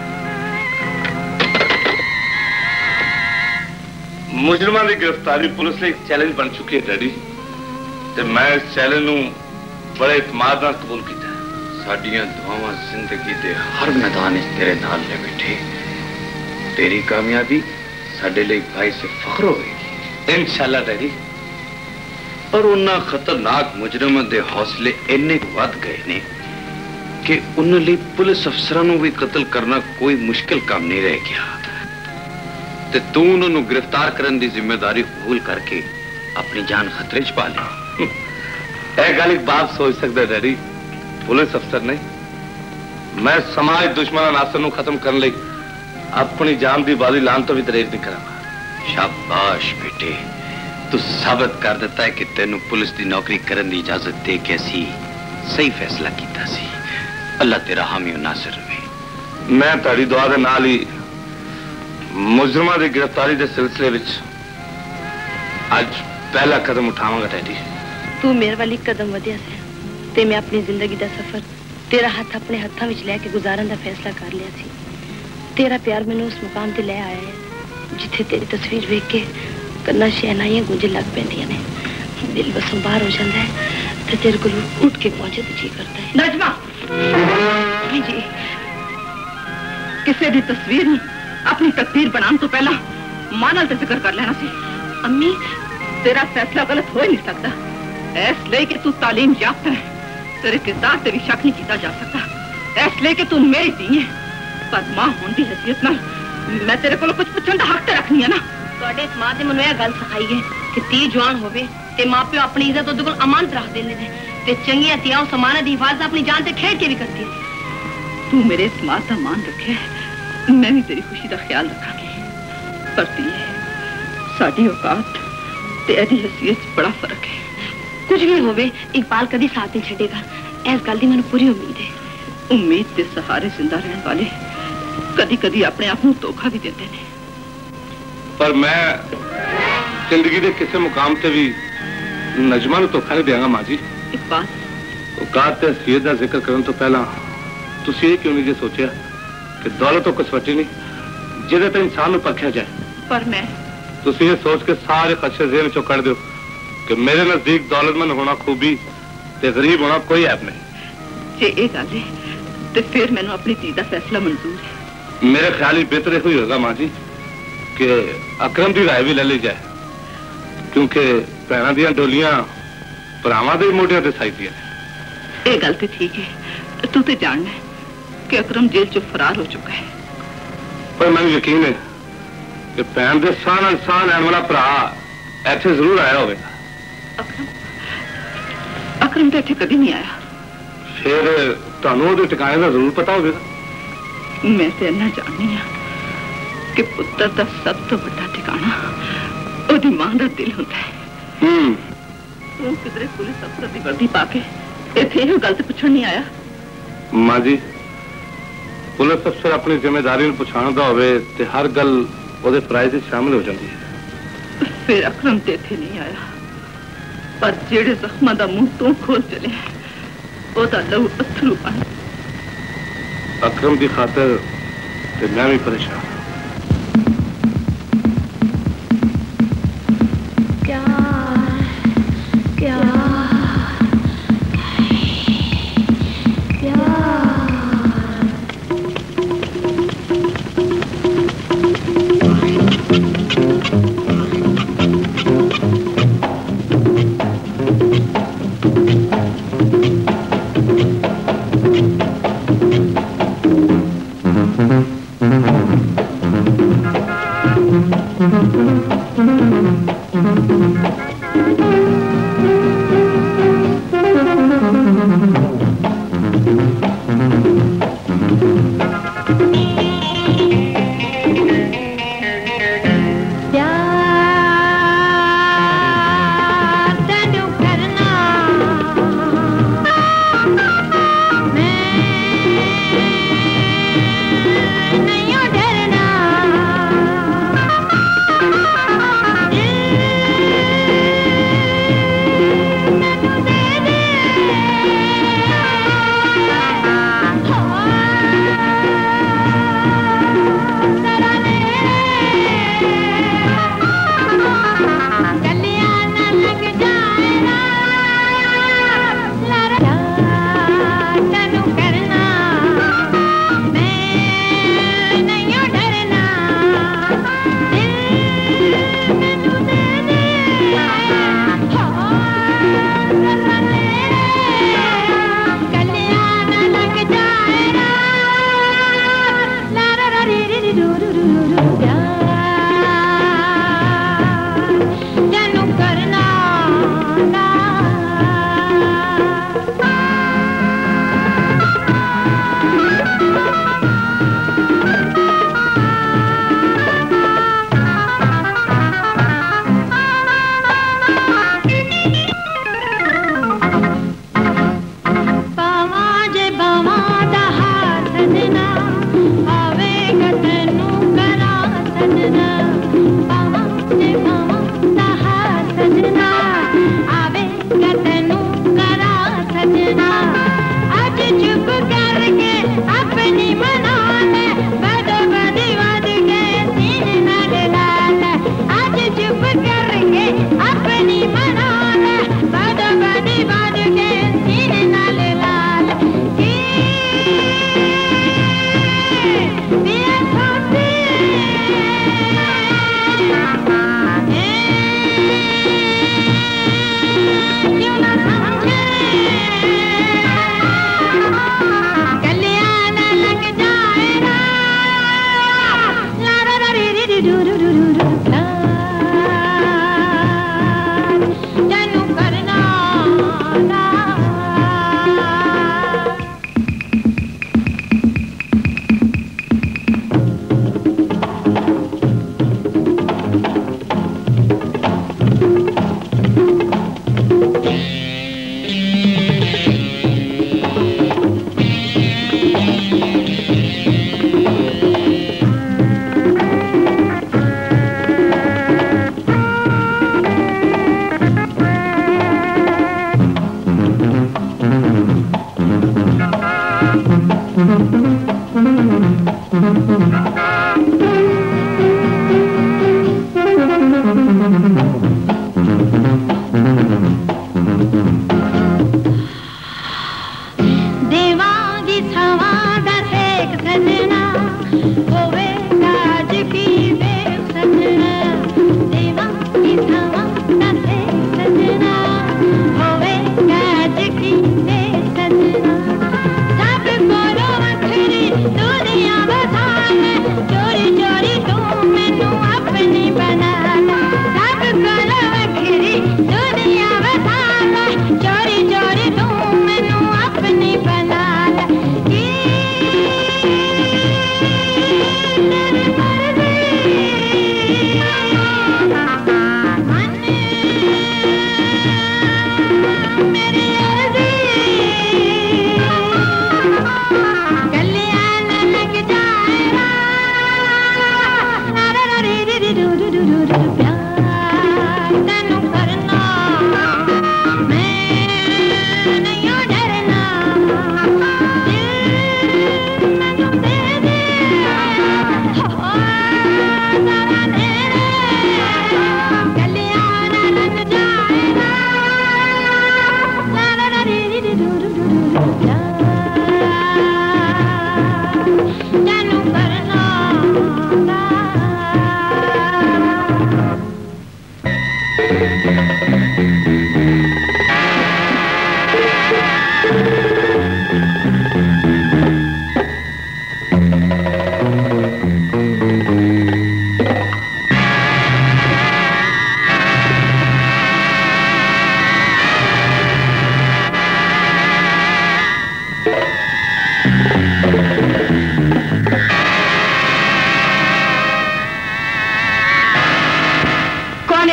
मुजरिमां की गिरफ्तारी पुलिस लिए एक चैलेंज बन चुकी है डैडी, ते मैं इस चैलेंज नूं बड़े इतमाद नाल कबूल किया। साडियां दुआवां जिंदगी के हर मैदान में तेरे नाल ने बैठे। तेरी कामयाबी साडे लिए भाई से फख्र होगी इंशाल्लाह डैडी। पर उन्ना खतरनाक मुजरिमां दे हौसले इन्ने वध गए ने कि उन्हां लई पुलिस अफसरां नूं भी कत्ल करना कोई मुश्किल काम नहीं रह गया। ते तू उन्हां नूं गिरफ्तार करने की जिम्मेदारी कबूल करके अपनी जान खतरे च पा ले। यह गल एक बाप सोच सकता डैडी, पुलिस अफसर नहीं, मैं समाज दुश्मन नासर नूं खत्म करने लई अपनी जान की बाजी लान तो भी दरेर नहीं करांगा। शाबाश बेटे, तू साबित कर दिता है कि तेनू पुलिस की नौकरी करने की इजाजत दे के असी सही फैसला किया सी। अल्लाह तेरा हामी और नासिर रहे। मैं ताड़ी दुआ दे नाल ही मुजरिमां की गिरफ्तारी के सिलसिले विच आज पहला कदम उठावांगा डैडी। तू मेरे वाली कदम वधिया से ते मैं अपनी जिंदगी का सफर तेरा हाथ अपने हाथों में लैके गुजारन का फैसला कर लिया सी। तेरा प्यार मैनू उस मुकाम ते ले आया है जिथे तेरी तस्वीर वेख के कन्ना शहनाइयां गूंजन लग पैंदियां ने, दिल बसों बाहर हो जाता है ते तेरे को उठ के पहुंचे तो जी करता है। नजमा जी, किसी की तस्वीर नहीं अपनी तकदीर बनाने तो पहला मां नाल जिक्र कर लेना सी। अम्मी, तेरा फैसला गलत हो ही नहीं सकता, इसलिए कि तू तालीम याफ्ता है, तेरे किरदार से भी शक नहीं किया जा सकता, इसलिए कि तू मेरी धी है। पर मां होने की हैसियत नाल मैं तेरे को कुछ पूछने का हक तो रखनी है ना। ਤੁਹਾਡੇ ਮਾਂ ਨੇ ਮੈਨੂੰ ਇਹ ਗੱਲ ਸਿਖਾਈ ਹੈ ਕਿ ਤੀ ਜਵਾਨ ਹੋਵੇ ਤੇ ਮਾਪਿਓ ਆਪਣੀ ਇੱਜ਼ਤ ਉਹਦੇ ਕੋਲ ਅਮਾਨਤ ਰੱਖ ਦਿੰਦੇ ਨੇ ਤੇ ਚੰਗੀਆਂ ਧੀਆਂ ਉਸ ਅਮਾਨਤ ਦੀ ਹਿਫਾਜ਼ਤ ਆਪਣੀ ਜਾਨ ਤੇ ਖੇਡ ਕੇ ਵੀ ਕਰਦੀ ਹੈ। तू मेरे इस मां का मान रखे, मैं भी तेरी खुशी का ख्याल रखांगी। पर ती साडी औकात ते एदी हैसियत बड़ा फर्क है। कुछ भी होवे इकबाल कभी साथ नहीं छड़ेगा, इस गल की मैंने पूरी उम्मीद है। उम्मीद के सहारे जिंदा रहने वाले कदी कदी अपने आप को धोखा भी देते हैं। पर मैं जिंदगी के किसी मुकाम से भी नजमा नूं धोखा नहीं देंगा मां जी। इकबाल, औकात ते हैसियत का जिक्र करने तो पहला तुसी ये क्यों नहीं जे सोचा कि दौलत तो कसवटी नहीं जिहदे ते इंसान नूं परखिया जाए। पर मैं तुसी ये सोच के सारे खदशे ज़हन चों कढ दो कि मेरे नजदीक दौलतमंद होना खूबी ते गरीब होना कोई ऐप नहीं। जे ये गल है तो फिर मैनू अपनी धी का फैसला मंजूर है। मेरे ख्याल ही बेहतर ही होगा मां जी कि अकरम की राय भी ले ली जाए, क्योंकि भैनों दी डोलियां भरावां दे मोढियां ते साईदियां ने। ये गल तो ठीक है, तू तो जानना है कि अकरम जेल चो फरार हो चुका है। पर मैंने यकीन है कि भैन के साह नाल साह लैण वाला भरा इत्थे जरूर आया होगा। अकरम अकरम तो इत्थे कभी नहीं आया। फिर तुहानूं उहदे ठिकाने का जरूर पता होगा। मैं तो इन्ना जाननी हाँ कि पुत्र का सब तो बड़ा ठिकाना ओदी मां का दिल होता है। हम्म तू किधरे पुलिस अफसर की वर्दी पाके इत्थे इहो गल ते पुछण नहीं आया? मां जी, पुलिस अफसर अपनी जिम्मेदारी पछाणदा होवे ते हर गल ओदे फराइज में शामिल हो जाती है। फिर अकरम ते इत्थे नहीं आया पर जेड़े जख्मां दा मुंह तू खोल चले ओदा लहू अथरू बन। अकरम की खातर ते मैं भी परेशान। क्या क्या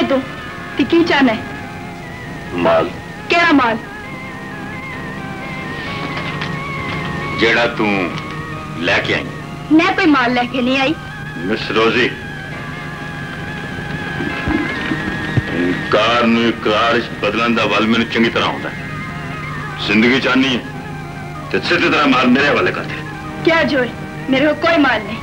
तू ती की चाहना है? माल। केड़ा माल? जेड़ा तू लेके आई। मैं कोई माल लेके नहीं आई। मिस रोजी, इनकार नूं इकरार बदलन दा वल मैनूं चंगी तरह आउंदा है। जिंदगी चाहनी है तो सीधी तरह माल मेरे हवाले कर दे। क्या जोर? मेरे को कोई माल नहीं।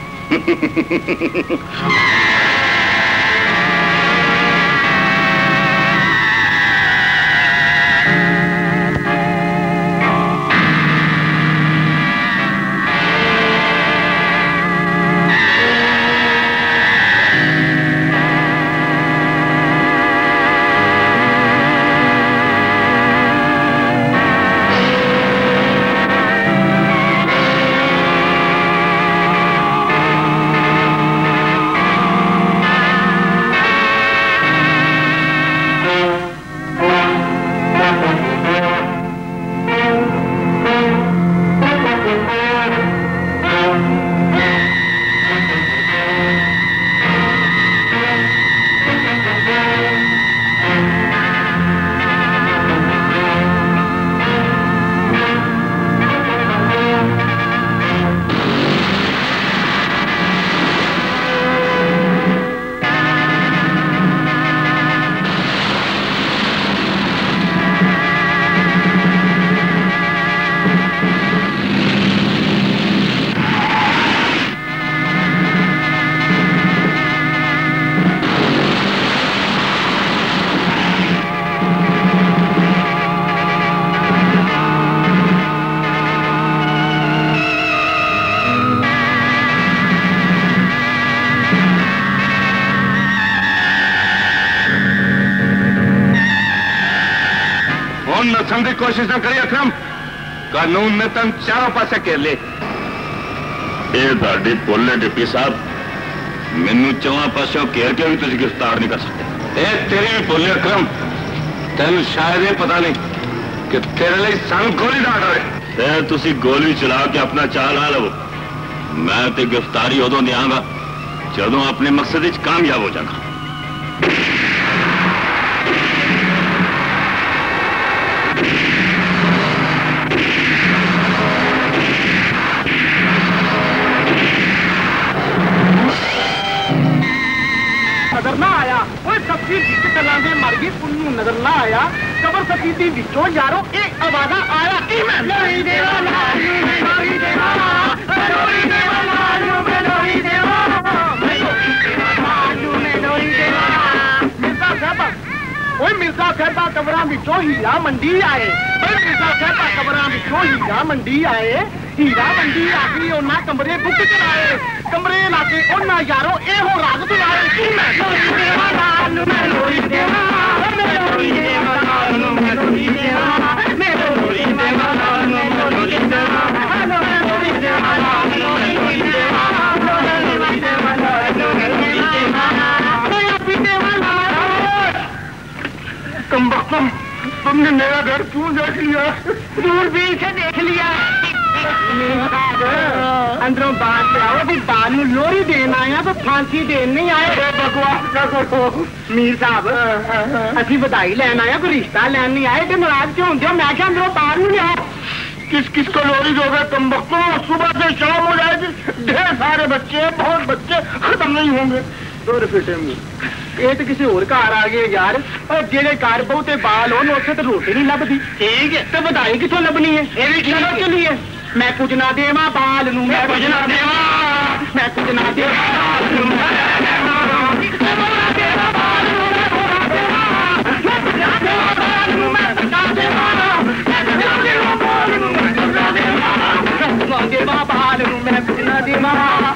नसन की कोशिश न करिए अकरम, कानून ने तन चारों पासे घेर ले। ये बोले डिप्टी साहब, मैनू चौहां पासों घेर के भी तुम गिरफ्तार नहीं कर सकते। ए तेरी भी बोले अकरम, तेन शायद ये पता नहीं कि तेरे लिए सन गोली ना डरे। तुम गोली चला के अपना चाल आ लो, मैं तो गिरफ्तारी उदों देंगा जदों अपने मकसद च कामयाब हो जाऊंगा। नजर ना आया वो सब्जी बिच चलांदे मर गई, उन्नू नजर ना आया कबर सकीती विचों यारो ए आवाजा आया कि मैं लोरी देवा लालू मैं लोरी देवा मैं लोरी देवा लालू मैं लोरी देवा मैं लोरी देवा लालू मैं लोरी देवा। मिर्जा साहब ओए मिर्जा साहब कबरां विचों हीरा मंडी आए, ओए मिर्जा साहब कबरां विचों हीरा मंडी आए, हीरा मंडी आ गई उन्ना कमरे बुक कराए, कमरे लाके उन्ना यारो ए हो राग बुलाए कि मैं लोरी देवा लालू मैं लोरी देवा मैं लोरी देवा लालू मैं लोरी देवा मैं लोरी देवा लालू मैं लोरी देवा मैं लोरी देवा लालू मैं लोरी देवा मैं लोरी देवा लालू मैं लोरी देवा मैं अभी देवा लालू। कम बकम, तुमने मेरा घर क्यों देख लिया? दूरबीन से देख लिया। अंदरों बात पे आओ भी बाल नू लोरी देन आया तो फांसी देन नहीं आए। बकवास ना करो मीर साहब, असी बधाई लैन आया कोई रिश्ता लैन नहीं आए। तो नाराज क्यों होंगे? मैं क्या अंदरों बाहर नहीं आया। किस किस को लोरी दोगे तुम? बक्को सुबह से शाम हो जाएगी, ढेर सारे बच्चे बहुत बच्चे खत्म नहीं होंगे। दो रुपये ये तो किसी और घर आ गए यार, और जेड़े घर बहुते बाल हो उसे तो रोटी नहीं लभदी। ठीक है तो बधाई कितों लभनी है? चलो चलिए मैं कुछ ना देवा बाल नू, मैं कुछ ना देवा मैं कुछ ना देवा बाल नू, देवा बाल नू मैं कुछ ना देवा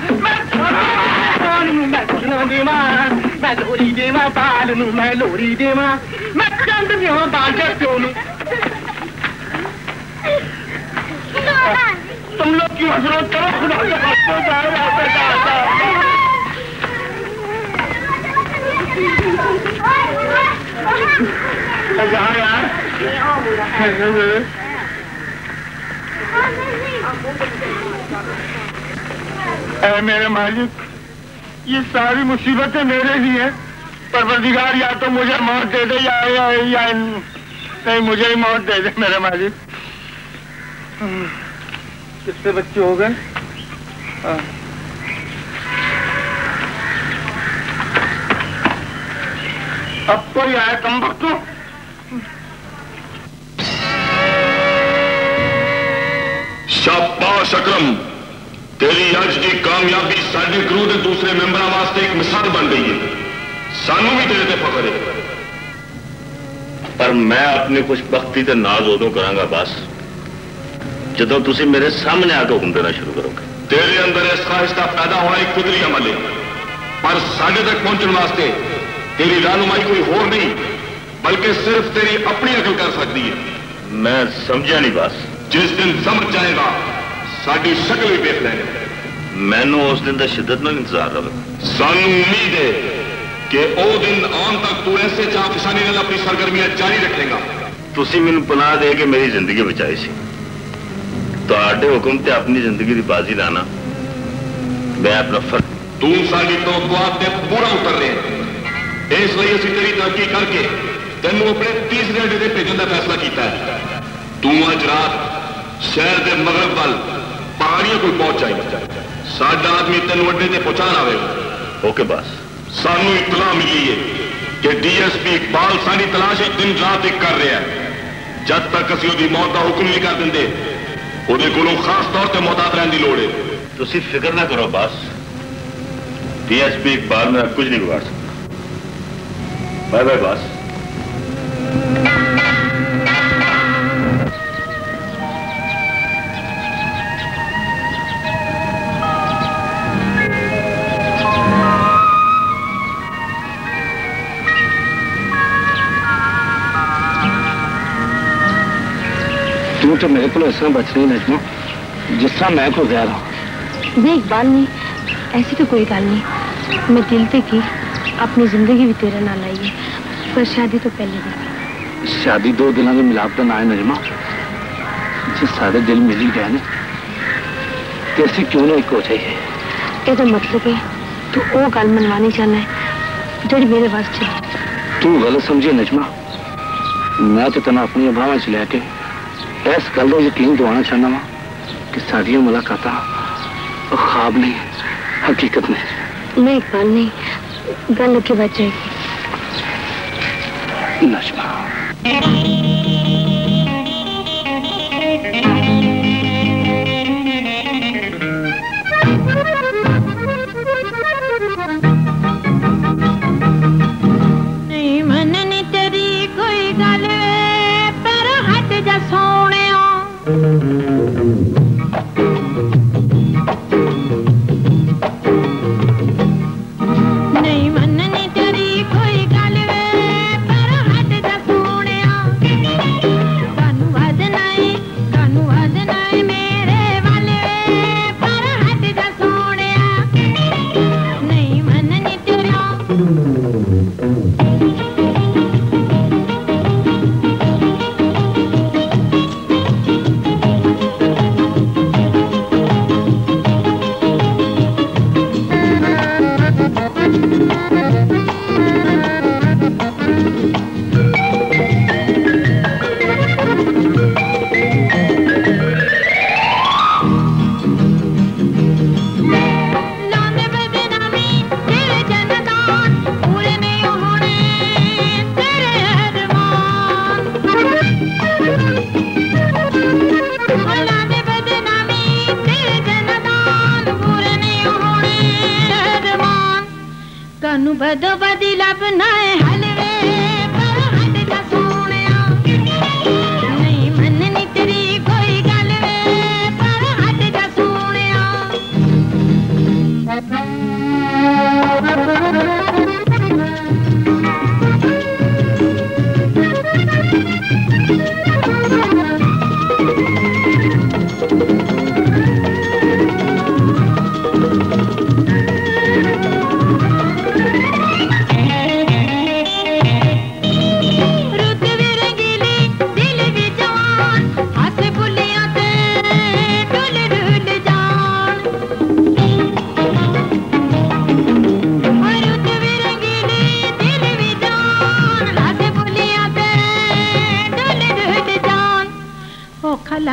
मैं कुछ ना देवा मैं लोरी देवा बाल नू मैं लोरी देवा मैं चंद देवा बाल के प्यो नू। तुम लोग क्यों हंस रहे हो? चलो खुदा के हाथों जाओ यार। ऐ मेरे मालिक, ये सारी मुसीबतें मेरे ही हैं, परवरदिगार या तो मुझे मौत दे दे या, या, या नहीं मुझे ही मौत दे दे मेरे मालिक। कितने बच्चे हो गए? अब कोई आया कम वक्तों। शाबाश अकरम, तेरी अज की कामयाबी साडे क्रू के दूसरे मेंबरों वास्ते एक मिसाल बन गई है। सानू भी तेरे ते फखर है। पर मैं अपनी खुशबख्ती ते नाज उदों करांगा बस जदों तुसी मेरे सामने आके हुक्म देना शुरू करोगे। तेरे अंदर इस ख्वाहिश का पैदा हुआ एक कुदरती अमल है, पर साढ़े तक पहुंचने वास्ते तेरी रहनुमाई कोई होर नहीं बल्कि सिर्फ तेरी अपनी अकल कर सकती है। मैं समझा नहीं बस। जिस दिन समझ जाएगा साड़ी शक्ल भी देख लेंगे। मैनू उस दिन का शिद्दत में इंतजार रहे। सानू उम्मीद है कि ओ दिन आन तक तू ऐसे चाह फिशानी नाल अपनी सरगर्मियां जारी रखेगा। तुसी मैनू पनाह दे के मेरी जिंदगी बचाई सी, तुहाडे हुक्म ते अपनी जिंदगी की बाजी लाना मैं अपना फर्ज। तू साडी तवक्कुआत ते पूरा उतर रहे हैं, इसलिए असीं तेरी तरक्की करके तेनू अपने तीसरे अड्डे ते भेजण दा फैसला किया है। तू अज रात शहर के मगरब वाल पहाड़ियों को पहुंच जाएगा। साडा आदमी तेनू अड्डे ते पहुंचा आवेगा। ओके बस। सानू इतला मिली है कि डीएसपी इकबाल साडी तलाश दिन रात एक कर रहा है। जब तक असीं उहदी मौत का हुक्म नहीं कर देंगे उहदे कोलों खास तौर पर मोहतात रहने की लोड़ है। तुसी फिक्र ना करो बस, डीएसपी इकबाल मेरा कुछ नहीं बिगाड़ सकता। बाय बाय बस। तू तो मेरे को इस तरह बच रही नजमा जिस तरह मैं को गैर हूं। नहीं इकबाल नहीं, ऐसी तो कोई गल नहीं। मैं दिल ते की अपनी जिंदगी भी तेरे नाल आई है, पर शादी तो पहले नहीं। शादी दो दिनों के मिलाप का ना है नजमा। जिस सारे दिल मिल ही गए कैसे क्यों ना एक हो जाइए। ये मतलब है तू वो गल मनवानी चाहना है जी मेरे वास्ते। तू गलत समझी नजमा, मैं तो तेना अपनी अभाव च लैके इस गल का यकीन दिवाना चाहना वा कि साडियां मुलाकातां ख्वाब नहीं हकीकत नहीं। नहीं इकबाल नहीं, गल अगे बढ़ जाएगी। नजमा नहीं मननी तेरी कोई गल पर हट जा सोने। नहीं मननी तेरी कोई गल पर हट जा सोने। कानू वध नहीं कानू वध नहीं मेरे वाले पर हट जा सोने। नहीं मननी तेरी कानू बदो बदी लभना है हलवे पर हट जा सोने। नहीं मननी तेरी कोई गल पर हट जा सोने।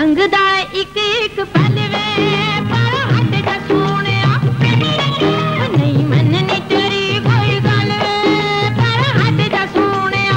लंघदा एक एक पल वे पर हट जा सोनिया नहीं मननी तेरी कोई गल वे पर हट जा सोनिया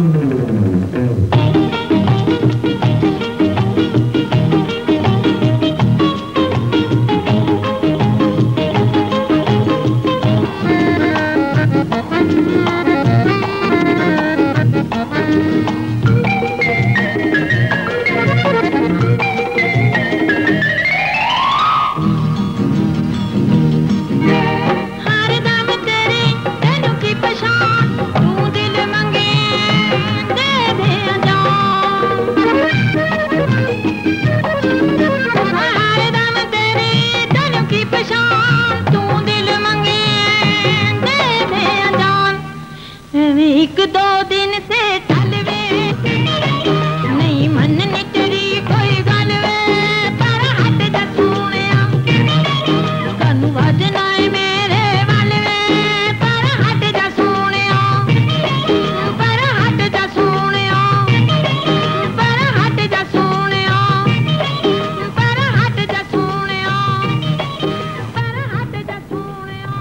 एक दो दिन से चलवे नहीं मननी तेरी कोई गल वे पर हट जा सोनिया कानू वजना है मेरे वल वे पर हट जा सोनिया पर हट जा सोनिया पर हट जा सोनिया पर हट जा सोनिया पर हट जा सोनिया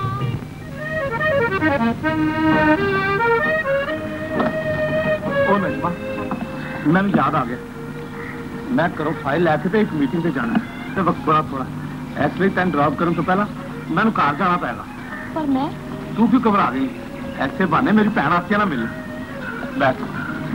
नजमा मैं याद आ गया मैं करो फाइल लैके तो एक मीटिंग से जाना है तो वक्त बड़ा थोड़ा इसलिए तेन ड्रॉप करने तो पहला मैं घर जाना पेगा पर मैं तू क्यों घबरा गई ऐसे बहाने मेरी भैन आसिया ना मिले बैठ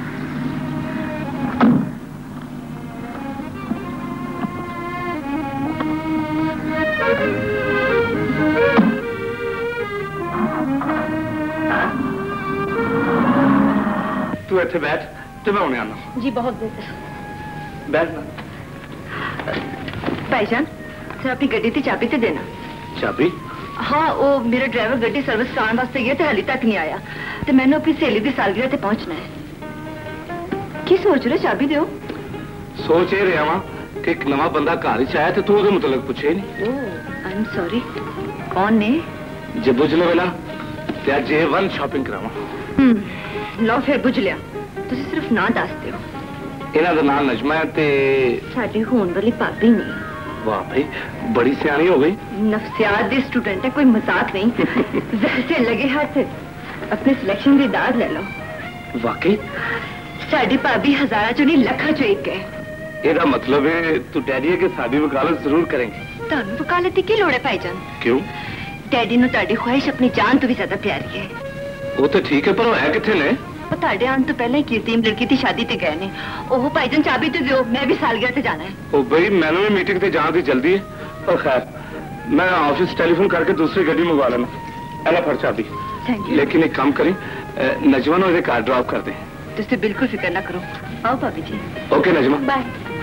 तू इतने बैठ तो मैं उन्हें आना जी बहुत बेहतर बैठ भाईजान सर अपनी गड्डी की चाबी तो देना चाबी हाँ वो मेरा ड्राइवर गड्डी सर्विस कराने वास्ते गया तो हाली तक नहीं आया तो मैंने अपनी सहेली की सालगिरह ते पहुंचना है की सोच रहे चाबी दो सोच ये रहा वा कि एक नवा बंदा घर च आया तो तू उसके मुतलक पूछे नहीं आई एम सॉरी कौन ने जे बुझ ले वेला ते अज जे वन शॉपिंग करावा हम्म लो फिर बुझ लिया तुसी सिर्फ ना दस दियो इन्हां दा नाम नजमा है ते साडी होण वाली भाभी नहीं वाह भाई बड़ी सियानी हो गई नफ्सियात दी स्टूडेंट है कोई मजाक नहीं जैसे लगे हाथ अपने सिलेक्शन की दाद ले लो वाकई साडी भाभी हजारा चो नहीं लखा चो एक है ਇਹਦਾ मतलब है तू डैडी है कि साडी वकालत जरूर करेंगे ਤੁਹਾਨੂੰ ਵਕਾਲਤ ਦੀ ਕੀ ਲੋੜ ਹੈ ਭਾਈਜਾਨ क्यों ਡੈਡੀ ਨੂੰ ਤੁਹਾਡੀ ਖੁਆਇਸ਼ ਆਪਣੀ ਜਾਨ ਤੋਂ ਵੀ ਜ਼ਿਆਦਾ ਪਿਆਰੀ ਹੈ वो तो ठीक है पर वो है किथे ने ਉਹ ਤੁਹਾਡੇ ਆਉਣ ਤੋਂ ਪਹਿਲਾਂ ਹੀ ਕੀਰਤੀਮ ਲੜਕੀ ਦੀ ਸ਼ਾਦੀ ਤੇ ਗਏ ਨੇ ਉਹ ਭਾਈਜਾਨ ਚਾਬੀ ਤੇ ਦਿਓ ਮੈਂ ਵੀ ਸਾਲਗਿਰਹ ਤੇ ਜਾਣਾ ਹੈ ओ भाई मैंने भी मीटिंग ते जाने की जल्दी है और खैर मैं ऑफिस टेलीफोन करके दूसरी गड्डी मंगवा लेना एला फड़ चाबी थैंक यू लेकिन एक काम करें नजमा ने कार ड्रॉप कर दें ਤੁਸੀਂ ਬਿਲਕੁਲ ਫਿਕਰ ਨਾ ਕਰੋ आओ भाभी जी ओके नजमा बाय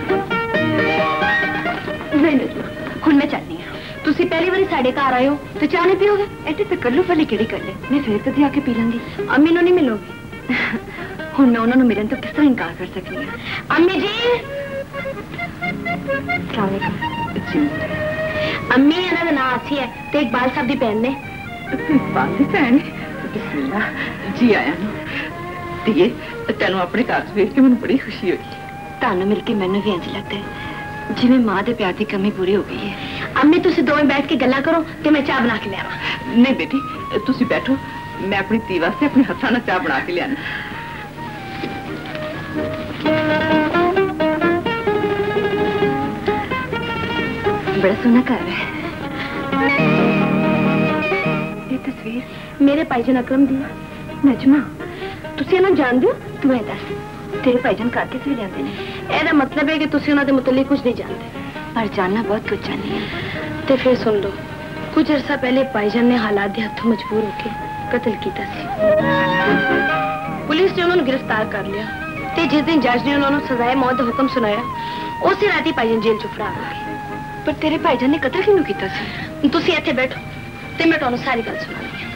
नहीं नजमा ਹੁਣ ਮੈਂ ਚੱਲਦੀ ਹਾਂ ਤੁਸੀਂ ਪਹਿਲੀ ਵਾਰੀ ਸਾਡੇ ਘਰ ਆਏ ਹੋ ਤੇ ਚਾਹ ਨਹੀਂ ਪੀਓਗੇ ਇੱਥੇ ਤੇ ਕੱਲੂ ਵਾਲੀ ਕਿਹੜੀ ਕਰ ਲੈ ਮੈਂ ਫੇਰ ਕਦੀ ਆ ਕੇ ਪੀ ਲਾਂਗੀ ਅੰਮੀ ਨੂੰ ਨਹੀਂ ਮਿਲੋਗੇ ਹੁਣ ਮੈਂ ਉਹਨਾਂ ਨੂੰ ਮਿਲਣ ਤੋਂ ਕਿਸ ਤਰ੍ਹਾਂ ਇਨਕਾਰ ਕਰ ਸਕਦੀ ਹਾਂ ਅੰਮੀ ਜੀ ਸਲਾਮ ਅੰਮੀ ਇਹਨਾਂ ਦਾ ਨਾਮ ਆਸੀ ਹੈ ਤੇ ਇਕਬਾਲ ਸਾਹਿਬ ਦੀ ਭੈਣ ਨੇ ਇਕਬਾਲ ਦੀ ਭੈਣ ਬਿਸਮਿਲ੍ਲਾ ਜੀ ਆਇਆ ਨੂੰ ਧੀਏ ਤੈਨੂੰ ਆਪਣੇ ਘਰ ਚ ਵੇਖ ਕੇ ਮੈਨੂੰ ਬੜੀ ਖੁਸ਼ੀ ਹੋਈ ਤੁਹਾਨੂੰ ਮਿਲ ਕੇ ਮੈਨੂੰ ਵੀ ਇੰਝ ਲੱਗਦਾ ਹੈ ਜਿਵੇਂ ਮਾਂ ਦੇ ਪਿਆਰ ਦੀ ਕਮੀ ਪੂਰੀ ਹੋ ਗਈ ਹੈ ਅੰਮੀ ਤੁਸੀਂ ਦੋਵੇਂ ਬੈਠ ਕੇ ਗੱਲਾਂ ਕਰੋ ਤੇ ਮੈਂ ਚਾਹ ਬਣਾ ਕੇ ਲਿਆਵਾਂ ਨਹੀਂ ਬੇਟੀ ਤੁਸੀਂ ਬੈਠੋ ਮੈਂ ਆਪਣੀ ਧੀ ਵਾਸਤੇ ਆਪਣੇ ਹੱਥਾਂ ਨਾਲ ਚਾਹ ਬਣਾ ਕੇ ਲਿਆਣਾ बड़ा सोना घर है ये तस्वीर मेरे भाईजान अकरम दी नजमा तुसी इन्हां जानदे हो तू ऐ दस तेरे भाईजान घर किस वे जांदे ने एदा मतलब है कि तुसी उन्हां दे मुतल्लिक कुछ नहीं जानते पर जानना बहुत कुछ चाहनी है ते फिर सुन लो कुछ अरसा पहले भाईजान ने हालात दे हथों मजबूर होके कत्ल कीता सी पुलिस ने उन्होंने गिरफ्तार कर लिया ते जिस दिन जज ने उन्होंने सजाए मौत का हुक्म सुनाया उसी रात ही भाईजान जेल चो फरार हो गए पर तेरे भाईजान ने कतल क्यों किया सी तुसी इत्थे बैठो ते मैं तुहानू सारी गल सुनानी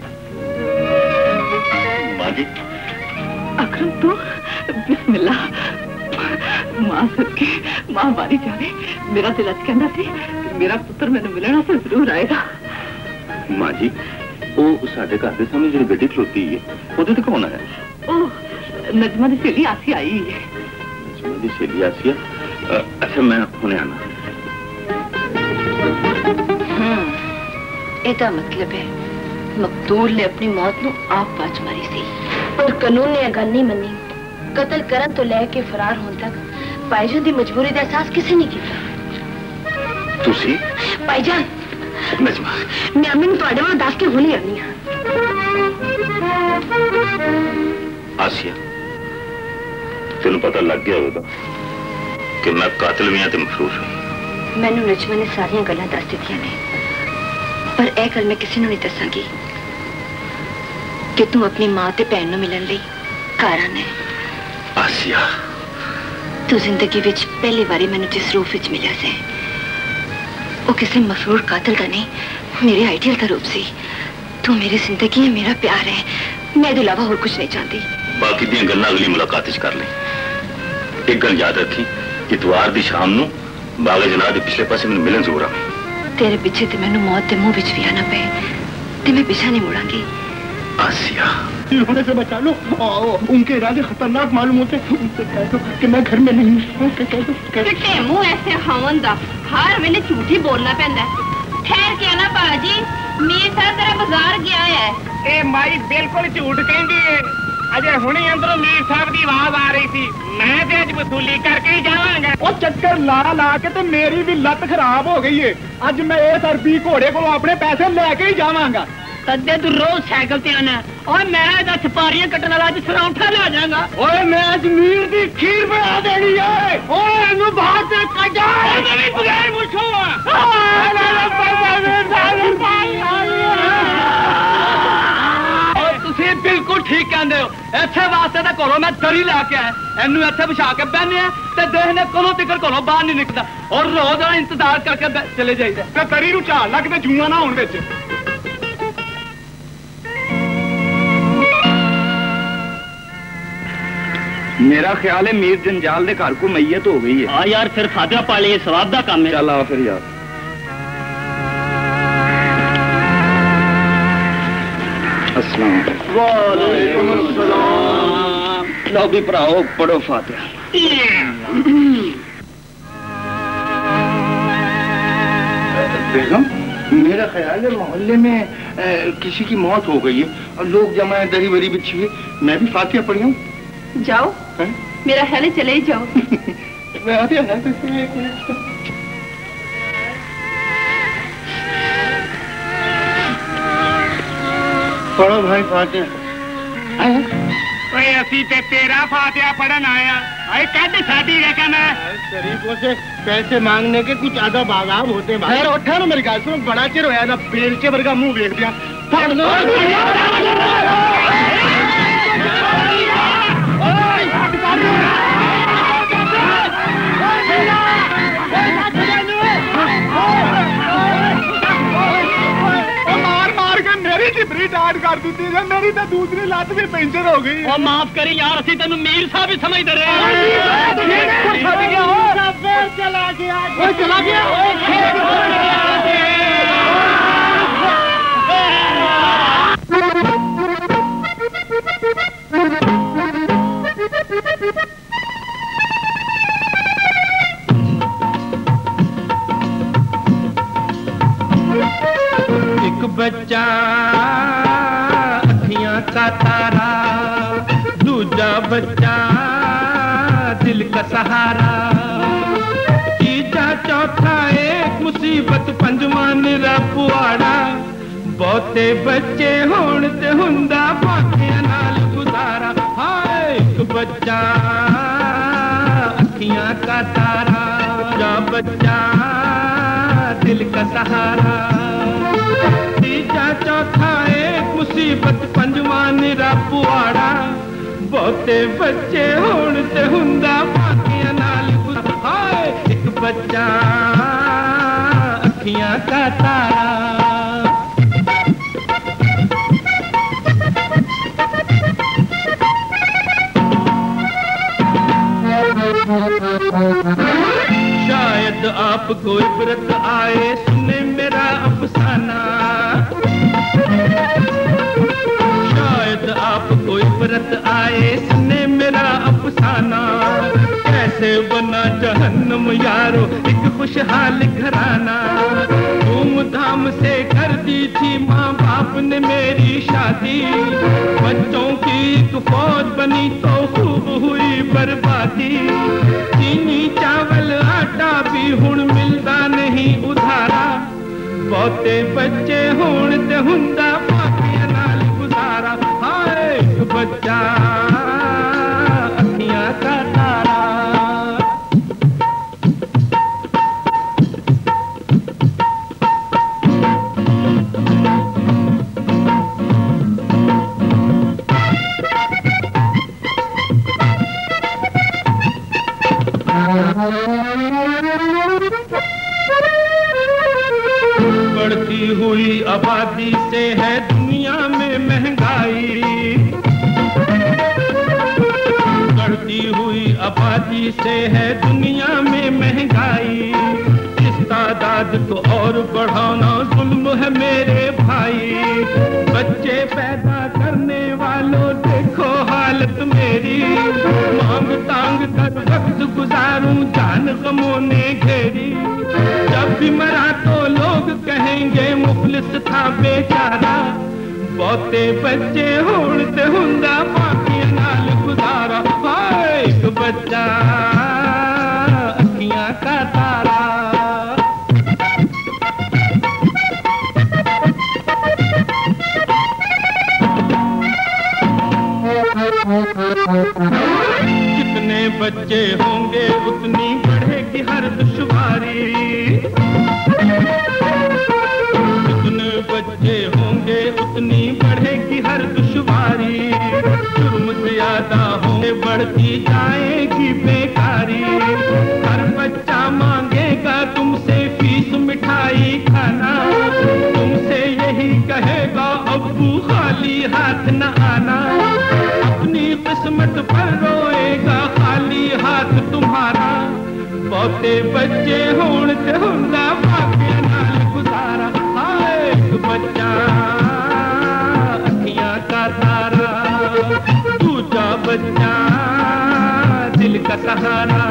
माजी अकरम तू बिस्मिल्ला मां सदके मां मारी जावे मेरा दिल अच कहंदा सी मेरा पुत्र मैनू मिलना से जरूर आएगा मां जी वो साडे घर दे सामने ਜਿਹੜੀ ਗੱਡੀ ਖਲੋਤੀ ਹੈ ਉਹਦੇ ਤੇ ਕੌਣ ਆਇਆ ओ नजमा दी सहेली आसी आई है नजमा दी सहेली आसिया अच्छा मैं हुणे आना। हम्म, एदा मतलब है मकतूल ने अपनी मौत नू आप बाज मारी सी, पर कानून ने यह गल नहीं मनी। कत्ल करन तो लेके फरार होने तक भाईजान की मजबूरी का एहसास किसी नहीं किया। तुसी भाईजान नजमा, मैं अम्मी तुहाडे वाल दस के हुणे आनी हां। आसिया, तेन पता लग गया होगा कि मैं कातिल भी हाँ ते मफरूर हूं। मैनू नजमा ने सारिया गल्लां दस दित्तियां ने, पर यह गल मैं किसी नूं नहीं दसांगी कि तू अपनी मां ते भैन नूं मिलन लई घर आना है। आसिया, तू जिंदगी विच पहली बारी मैनू जिस रूप विच मिलिया से, वो किसी मफरूर कातिल का नहीं, मेरे आइडियल का रूप सी। तू मेरी जिंदगी है, मेरा प्यार है, मैं इसके अलावा और कुछ नहीं चाहती। बाकी दी गल्लां अगली मुलाकात च कर ले। एक गल याद रखी, इतवार की शाम नूं बागे जनाब के पिछले पासे मैनूं मिलन जरूर आवे। तेरे पीछे ते मैनू मौत के मुंह विच भी आना पे ते मैं पीछा नहीं मुड़ांगी। आसिया, होने से बचा लो। उनके इरादे खतरनाक मालूम होते, उनसे कह दो कि मैं घर में नहीं हूं। कह दो, कह दो। मुंह ऐसे खावन दा हर वेले झूठी बोलना पैंदा। ठहर के ना बाजी, मीर साहब तेरा बाजार गया है। ए माई बिल्कुल झूठ कहंदी है। अजे हुणे अंदरों मीर साहब की आवाज आ रही थी। मैं ते अज वसूली करके ही जावांगा। वो चक्कर ला ला के ते मेरी भी लत खराब हो गई है। अज मैं इस अरबी घोड़े को अपने पैसे लेके ही जावांगा। तदे तू रोज साइकिल ते आना। ओए मैं दा छपारियां कटन वाला अज सरौंठा ले जाऊंगा। ओए मैं अजमीर दी खीर बना देनी है। ओए इनु बाहर से कजा। मैं भी बगैर मुछो। बिल्कुल ठीक कहते हो। इथे वास्ते तो घरों मैं दरी लैके आया, इनू इथे बिछा के बहने ते देखने कदों तक घरों बाहर नहीं निकलता और रोज इंतजार करके चले जाइए। दरी नूं झाल लग ते जूआ ना होण विच। मेरा ख्याल है मीर जंजाल के घर को मैयत हो गई है। हाँ यार, फिर फादरा पा लिए, सवाब का काम है। चल आओ फिर यार। वालेकुम अस्सलाम। लो भी भराओ, पढ़ो फातिहा। बेगम, मेरा ख्याल है मोहल्ले में ए, किसी की मौत हो गई है और लोग जमा है, दरी वरी बिछी हुई। मैं भी फातिहा पढ़ी हूँ। जाओ है? मेरा ख्याल है चले ही जाओ। मैं आती हूँ ना, तो एक मिनट। पढ़ो भाई फातिहा। ओए असी ते तेरा फातिहा पढ़न आया। अरे कद शादी रकम है। शरीफों से पैसे मांगने के कुछ अदब आदाब होते हैं। खैर उठा ना, मेरी गाल सुनो, बड़ा चिर होया ना, बेलचे वर्गा मुंह देख दिया। पढ़ लो। डांट कर दी थी, मेरी तो दूसरी लात भी पेंचर हो गई। और माफ करी यार, असी तेन मीर साहब ही समझते रहे। चला गया चला गया। एक बच्चा अखियां का तारा, दूजा बच्चा दिल का सहारा, तीजा चौथा एक मुसीबत, पंजवा निरा पुआड़ा। बहुते बच्चे होण ते हुंदा बाकियां नाल गुजारा। हाय एक बच्चा अखियां का तारा, दूजा बच्चा दिल का सहारा, तीजा चौथा एक मुसीबत, पंजवा निरा पुआड़ा। बहुते बच्चे होण ते हुंदा बाकियां नाल गुजारा। हाय एक बच्चा अखियां का तारा। शायद आपको इबरत आए सुने मेरा अफसाना, शायद आपको इबरत आए सुने मेरा अफसाना। कैसे ना जहन्नम यारो एक खुशहाल घराना। धूमधाम से कर दी थी माँ बाप ने मेरी शादी, बच्चों की एक फौज बनी तो खूब हुई बर्बादी। चीनी चावल आटा भी हुण मिलता नहीं उधारा, बहुते बच्चे हुण ते हुंदा बाकियां नाल गुजारा। हाय एक बच्चा अखियां का तारा। बढ़ती हुई आबादी से है दुनिया में महंगाई, बढ़ती हुई आबादी से है दुनिया में महंगाई। इस तादाद को और बढ़ाना जुल्म है मेरे भाई। बच्चे पैदा करने वालों देखो हालत मेरी, मांग तांग कर वक्त गुजारूं जान गमों ने घेरी। जब भी मरा तो लोग कहेंगे मुखलिस था बेचारा, बहुते बच्चे होते हुंदा बाकी नाल गुजारा। हाय एक बच्चा अखियां का तारा। जितने बच्चे होंगे उतनी बढ़ेगी हर दुश्वारी, जितने बच्चे होंगे उतनी बढ़ेगी हर दुश्वारी। जुर्म ज्यादा होंगे बढ़ती जाएगी बेकारी। हर बच्चा मांगेगा तुमसे फीस मिठाई खाना, तुमसे यही कहेगा अब्बू खाली हाथ न आना। अपनी किस्मत पर रोएगा खाली हाथ तुम्हारा, बहुते बच्चे होते हुंदा बाकी नाल गुजारा। हाय एक बच्चा अखियां का तारा, दूजा बच्चा दिल का सहारा।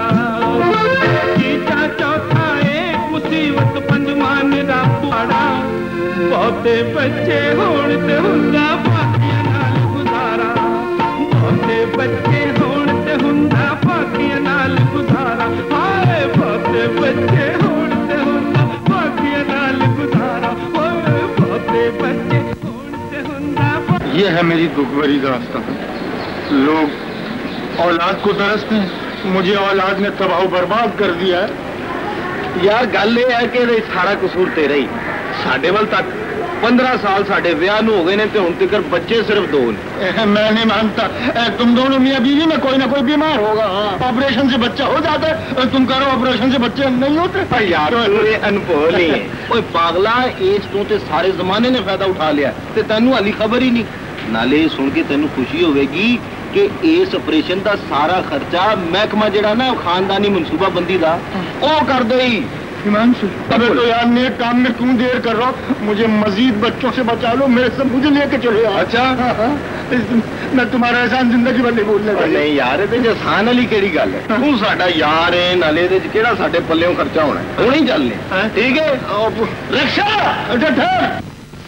तीसरा चौथा एक मुसीबत पंजवा मेरा पाड़ा, बहुते बच्चे होते हुंदा बाकी नाल गुजारा। बहुते बच्चे होते हुंदा बाकी नाल गुजारा। हाय बहुते बच्चे होते हुंदा बाकी नाल गुजारा। हाय बहुते बच्चे होते हुंदा। ये है मेरी दुख भरी दास्तां। लोग औलाद को तरसते हैं, मुझे औलाद ने तबाह बर्बाद कर दिया है। यार गल ये है कि सारा कसूर तेरा ही। साडे वाल तक पंद्रह साल साढ़े ब्याह हो गए ने ते हुण तक बच्चे सिर्फ दो ने। मैं नहीं मानता, तुम दोनों मियाँ बीवी में कोई ना कोई बीमार होगा। ऑपरेशन से बच्चा हो जाता है, तुम करो ऑपरेशन से बच्चे नहीं होते। यार ये अनभोल ही है। ओए पागला, एज तो ते सारे जमाने ने फायदा उठा लिया ते तैनू हाली खबर ही नहीं। नाले सुन के तैनू खुशी होगी कि इस ऑपरेशन का सारा खर्चा महकमा जिहड़ा ना खानदानी मनसूबाबंदी का वो कर दे। हिमांशु, अबे तो यार नेक काम में क्यों देर कर रहा हो? मुझे मजीद बच्चों से बचा लो, मेरे से मुझे लेके चलो यार। अच्छा हाँ, हाँ। मैं तुम्हारा एहसान जिंदगी भर नहीं भूलने वाला। नहीं यार, ये एहसान वाली केड़ी गल है? तू साडा यार है, नाले दे केड़ा साडे पल्लेों खर्चा होना है। हुण ही चलने, ठीक है? रिक्शा ठहर,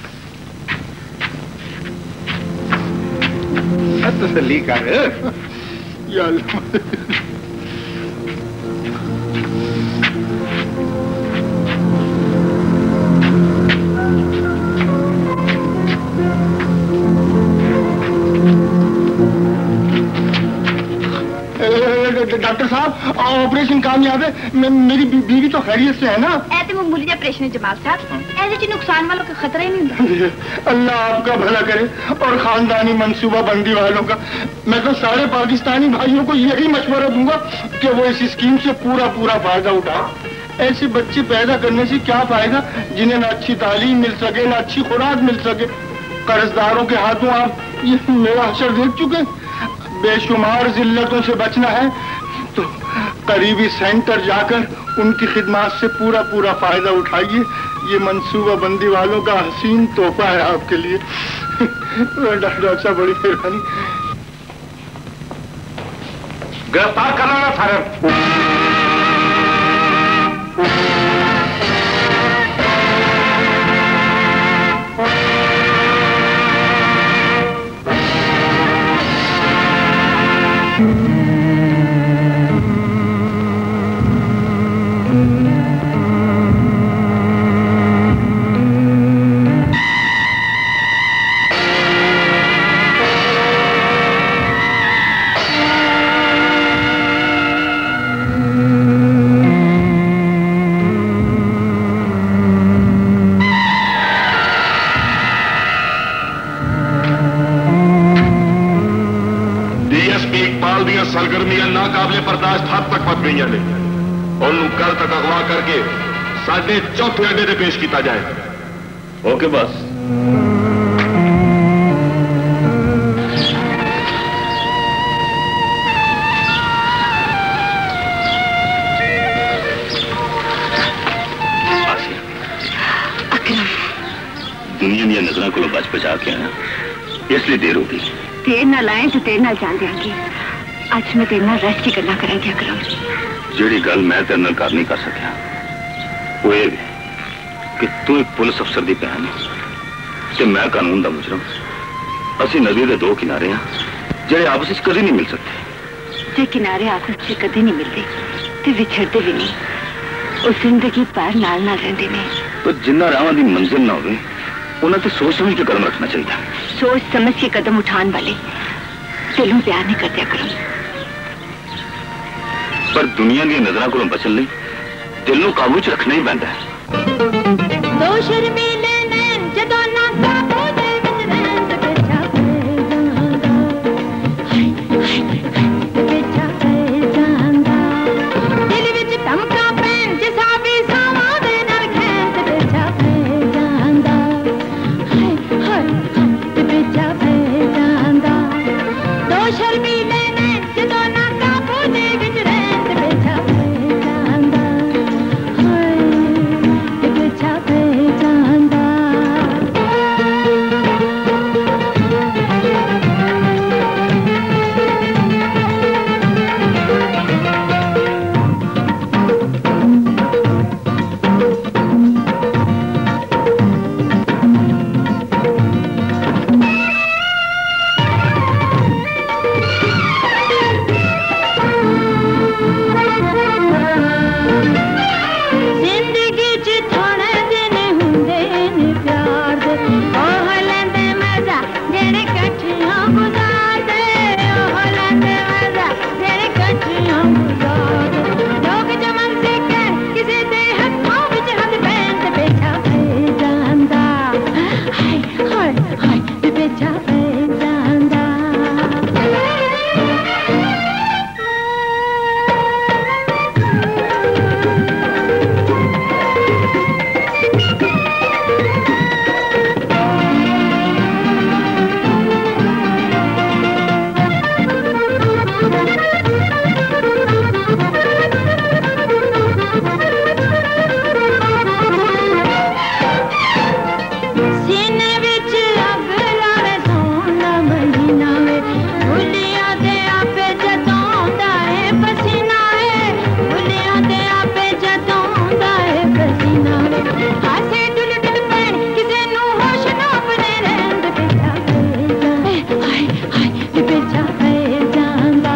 तसल्ली कर यार। डॉक्टर साहब ऑपरेशन कामयाब है, मेरी बीवी तो खैरियत से है ना? ऐसे मामूली ऑपरेशन है जमाल साहब, ऐसे नुकसान वालों का खतरा ही नहीं होता। अल्लाह आपका भला करे और खानदानी मंसूबा बंदी वालों का। मैं तो सारे पाकिस्तानी भाइयों को यही मशवरा दूंगा कि वो इस स्कीम से पूरा पूरा फायदा उठाए। ऐसे बच्चे पैदा करने से क्या फायदा जिन्हें ना अच्छी तालीम मिल सके, ना अच्छी खुराक मिल सके। कर्जदारों के हाथों आप ये मेरा असर देख चुके। बेशुमार जिल्लतों से बचना है तो करीबी सेंटर जाकर उनकी खिदमत से पूरा पूरा फायदा उठाइए। ये मंसूबा बंदी वालों का हसीन तोहफा है आपके लिए। डॉक्टर साहब बड़ी मेहरबानी। गिरफ्तार करना ना सारे। कल दियां सरगर्मियां नाकाबिले बर्दाश्त हद तक पक गई ने। उन्होंने कल तक अगवा करके साढ़े चौथे अड्डे से पेश किया जाए। ओके बस। दुनिया दी नजरों को बच बचा के आया, इसलिए देर हो गई। देर ना लाए तो देर ना जान देंगे। आज मैं तेरे नाल रेस्ट ही करना करेंगे अकरम। जिहड़ी गल मैं तेरे नाल कर नहीं कर सकिया वो ये कि तू एक पुलिस अफसर की भैन ते मैं कानून का मुजरम। असी नदी के दो किनारे हाँ जिहड़े आपस में कभी नहीं मिल सकते। जे किनारे आपस में कभी नहीं मिलते तो विछड़ते भी नहीं। उस जिंदगी पर नाल नाल रहते ने। तो जिन्ना रावां दी मंजिल ना होवे उन्हें तो सोच समझ के कदम रखना चाहिए। सोच समझ के कदम उठाने वाले दिलों प्यार नहीं करते अकरम। पर दुनिया दी नजरों को बचन लई दिल नूं काबू च रखना ही पैंदा है। दो शर्मीले नैन जदों ना काबू दे विच रैंद बेचा पैजांदा। हाय हाय बेचा पैजांदा। दिल विच धमका पैन जिसा भी सावां दे नाल खैंद बेचा पैजांदा। हाय हाय बेचा पैजांदा। दो शर्मीले नैन जदों ना काबू दे विच रैंद बेचा पैजांदा। हाय बेचा पैजांदा। जिंदगी च थोड़े दिन हुंदे ने प्यार दे। ओह लैंदे मजा जेड़े कट्ठियां गुजारदे। ओह लैंदे मजा जेड़े कट्ठियां गुजारदे। लोग जमन से कह किसी दे हत्थों विच हथ पैन ते बेचा पैजांदा। हाय हाय हाय बेचा पैजांदा। सीने विच अग लावे सोना महीना वे। भुलिया दे आपे जतोंदा है पसीना है। भुलिया दे आपे जतोंदा है पसीना वे। हासे डुल डुल पैन किसे नू होश ना अपने रैंद बेचा पैजांदा। हाय हाय बेचा पैजांदा।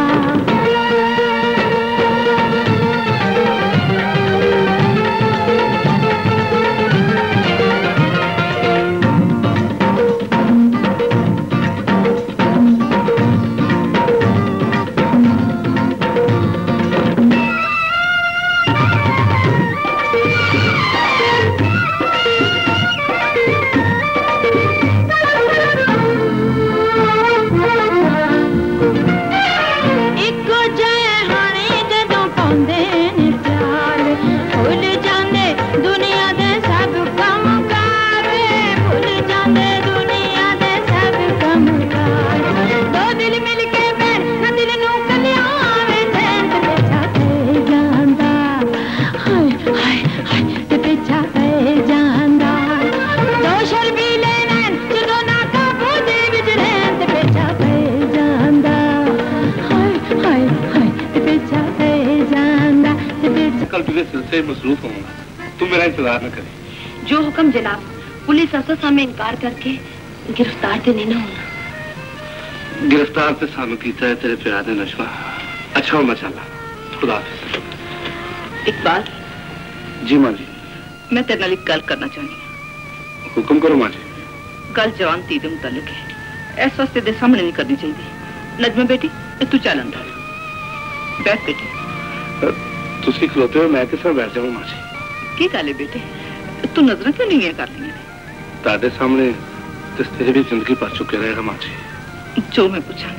इको जय हाणे जदों पाउंदे ने प्यार। भुल जांदे दुनिया दे सब कम कार। भुल जांदे दुनिया दे सब कम कार। दो दिल मिल के बैठ ना दिल नू कलियां वे चैन ते बेचा पैजांदा। हाय हाय हाय ते बेचा पैजांदा। दो शर्मीले नैन जदों ना काबू दे विच रैंद बेचा पैजांदा। हाय हाय हाय ते बेचा पैजांदा। ते बेचा कल तुझे सिलसिले में मसरूफ होऊंगा, तू मेरा इंतजार न करे। जो हुक्म जनाब। पुलिस अफसर सामने इनकार करके गिरफ्तार ते नहीं ना होना। गिरफ्तार ते सानू कीता है तेरे प्यार ने नशवा। अच्छा हो मचाला। खुदा हाफिज। इकबाल जी माँ जी। मैं तेरे नाल एक गल करना चाहनी हूं। हुक्म करो माँ जी। गल जवान धी दे मुतालिक है। इस वास्ते दे सामने नहीं करनी चाहिए। नजमा बेटी तू चल अंदर बैठ। बेटी तुसी खलोते हो मैं किस तरह बैठ जाऊं माँ जी? की गल है बेटे तू नजर क्यों नहीं कर दी? तारे सामने तेरे भी जिंदगी भर चुके रहेगा माँ जी। जो मैं पूछांगी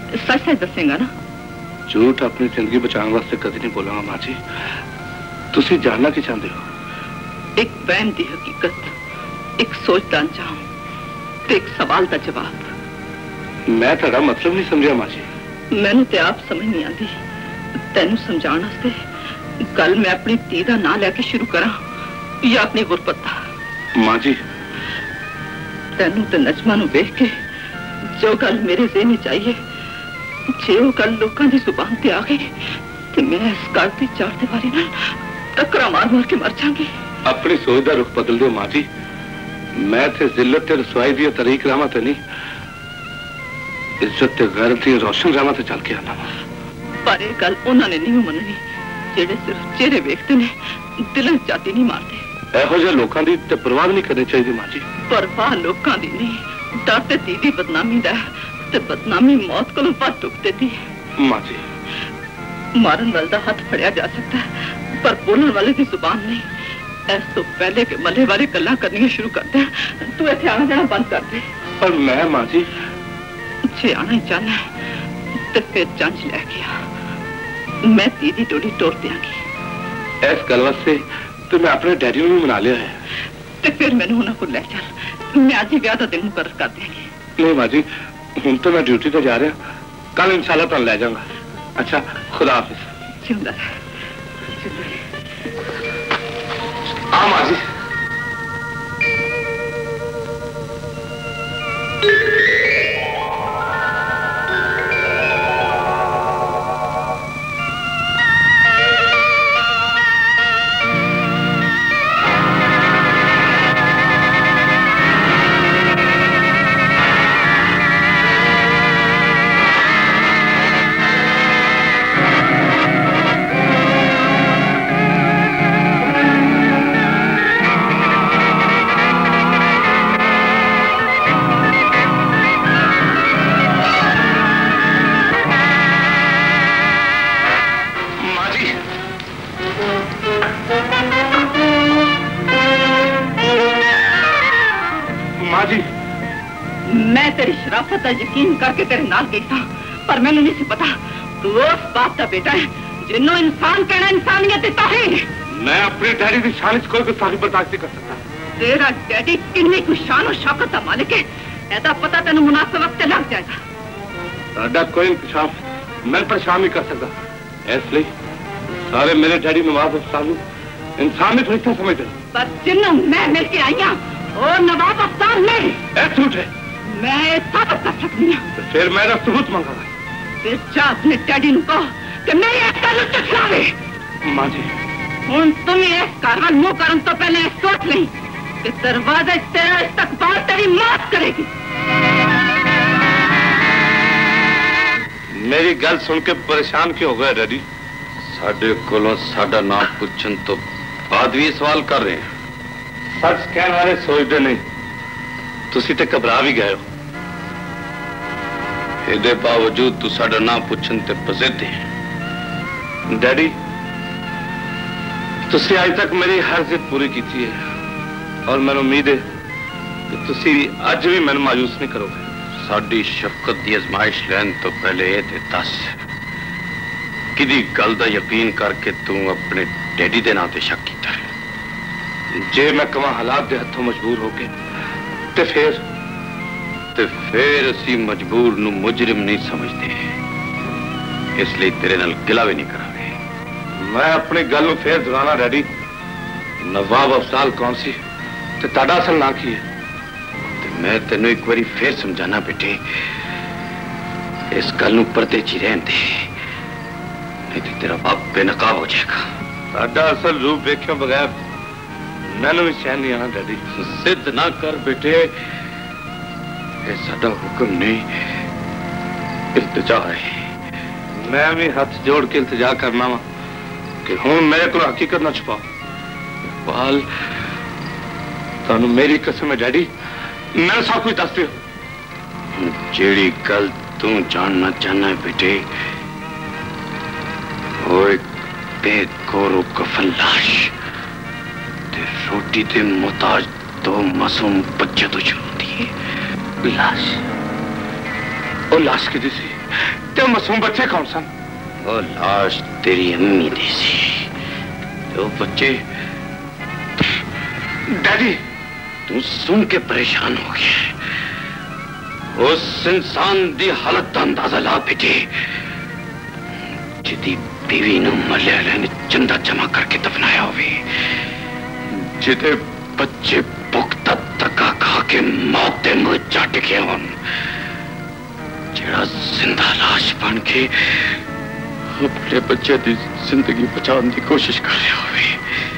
सच सच दसेगा ना? झूठ अपनी जिंदगी बचाने वास्ते कभी नहीं बोलांगा मां जी। तुसी जानना की चाहते हो? एक वहम की हकीकत, एक सोच का अंजाम, एक सवाल का जवाब। मैं तेरा मतलब नहीं समझा मां जी। मैंने तो आप समझ नहीं आती। तेन समझाने वास्ते गल मैं अपनी धी का नाम लैके शुरू करा या अपनी गुरबत का? मां जी, तेनू तो नजमा नू वेख के जो गल मेरे ज़हन च आई है, जे वो गल लोगों की जुबान ते आ गई तो मैं इस गल की चार दीवारी नाल टक्करा मार मार के मर जाऊंगी। अपनी सोच का रुख बदल दो मां जी। मैं थे जिल्लत ते रसवाई दी तरीक रामा ते नहीं, इज्जत ते गैरत दी रोशन रामा ते चल के आना। पर यह गल उन्होंने नहीं मननी जेड़े सिर्फ चेहरे वेखते ने, दिलों जाती नहीं मारते। एहो जे लोकां दी ते परवाह नहीं करनी चाहिए मां जी। परवाह लोकां दी नहीं, डर ते धी दी बदनामी दा ते बदनामी मौत कोलों वध टुक देती है। मां जी, मारन वाले दा हाथ फड़िया जा सकता है पर बोलने वाले की जुबान नहीं। इस तो पहले के मले वाले गल्लां करनियां शुरू कर दे, तू इत्थे आना जाना बंद कर दे। पर मैं मां जी, जे आना ही चाहना है तो फिर जंज लैके आ, मैं धी दी डोली तोड़ दियांगी। इस गल वास्ते तो मैं अपने डैडी नूं भी मना लिया है। तो फिर मैंने उन्होंने को ले चल, मैं आज ही ब्याह का दिन मुकर्रर कर देंगी। नहीं मां जी, हुण तो मैं ड्यूटी ते जा रहा, कल इंशाल्लाह तुहानूं ले जाऊंगा। अच्छा, खुदा हाफिज। जिंदा रह। आ मां जी। मैं तेरी शराफत का यकीन करके तेरे नाल गई था, पर मैंने नहीं पता तू उस बाप का बेटा है जिन्हों इंसान कहना इंसानियत देता है। मैं अपने डैडी की शान कोई गुस्ताखी बर्दाश्त नहीं कर सकता। तेरा डैडी किन्नी कुछ शान और शौकत का मालिक है, ऐसा पता तेन मुनासिब वक्त लग जाएगा। साडा कोई इंकशाफ मैं परेशान नहीं कर सकता, इसलिए सारे मेरे डैडी नवाब अफसान इंसान ने फरिश्ता समझते। पर जिन्हों मैं मिलके आई हूं और नवाब अफसान नहीं झूठ है। मैं साबित कर सकती हूँ। तो फिर मेरा सबूत मांगा। फिर जा अपने डैडी को कहो कि मेरी अकल चखलावे। मां जी, हुन तुम इस कारण मुंह करन तो पहले सोच नहीं कि दरवाजा तेरा इस्तकबाल तेरी मौत करेगी। मेरी गल सुन के परेशान क्यों हो गए डैडी? साडे कोलों साडा नाम पूछन तो बाद भी सवाल कर रहे हैं। सच कहने वाले सोचते नहीं, तुसी ते घबरा भी गए हो। ਇਹਦੇ बावजूद तू साडा नाम पूछन ते पजिद है। डैडी, तुसी आज तक मेरी हर जिद पूरी की है और मैंने उम्मीद है कि तुसी अज भी मैंने मायूस नहीं करोगे। साडी शफकत की आजमाइश लैन तो पहले ये ते दस किदी गल दा यकीन करके तू अपने डैडी दे नाम ते शक कीता है। जे मैं कवा हालात दे हथों मजबूर हो गए ते फिर ते फिर असी मजबूर नू मुजरिम नहीं समझते, इसलिए तेरे नाल गिला भी नहीं करांगे। मैं अपनी गल नू फिर दोहराना डैडी, नवाब अफजाल कौन सी ते ताड़ा असल ना की है? ते मैं तेनू एक बारी फिर समझाना बेटे, इस गल नू पर्दे च रहन दे, नहीं तो तेरा बाप बेनकाब हो जाएगा। साडा असल रूप देखियो बगैर मैनू भी चैन नहीं आना डैडी। जिद ना कर बेटे, ये साडा हुक्म नहीं, इल्तिजा है। मैं भी हाथ जोड़ के इल्तिजा करना वा कि हुण मेरे को हकीकत ना छुपाओ। बाल तानू मेरी कसम है डैडी, मैं सब कुछ दस दियो। जेड़ी गल तू जानना चाहना है बेटे, वो एक बेगौर कफन लाश ते रोटी ते मोहताज दो मासूम बच्चे तो शुरू होती है। लाश, ओ वो लाश की सी ते मासूम बच्चे कौन सन? वो लाश तेरी अम्मी दी सी। तो बच्चे डैडी तू सुन के परेशान हो गया। उस इंसान दी हालत का अंदाजा ला बेटे जिदी बीवी ने मलयाले ने चंदा जमा करके दफनाया होवे, जिदे बच्चे पुख्ता धक्का खा के मौत दे मुंह चट गए होन, जेड़ा जिंदा लाश बन के अपने बच्चे की जिंदगी बचाने की कोशिश कर रहा होवे।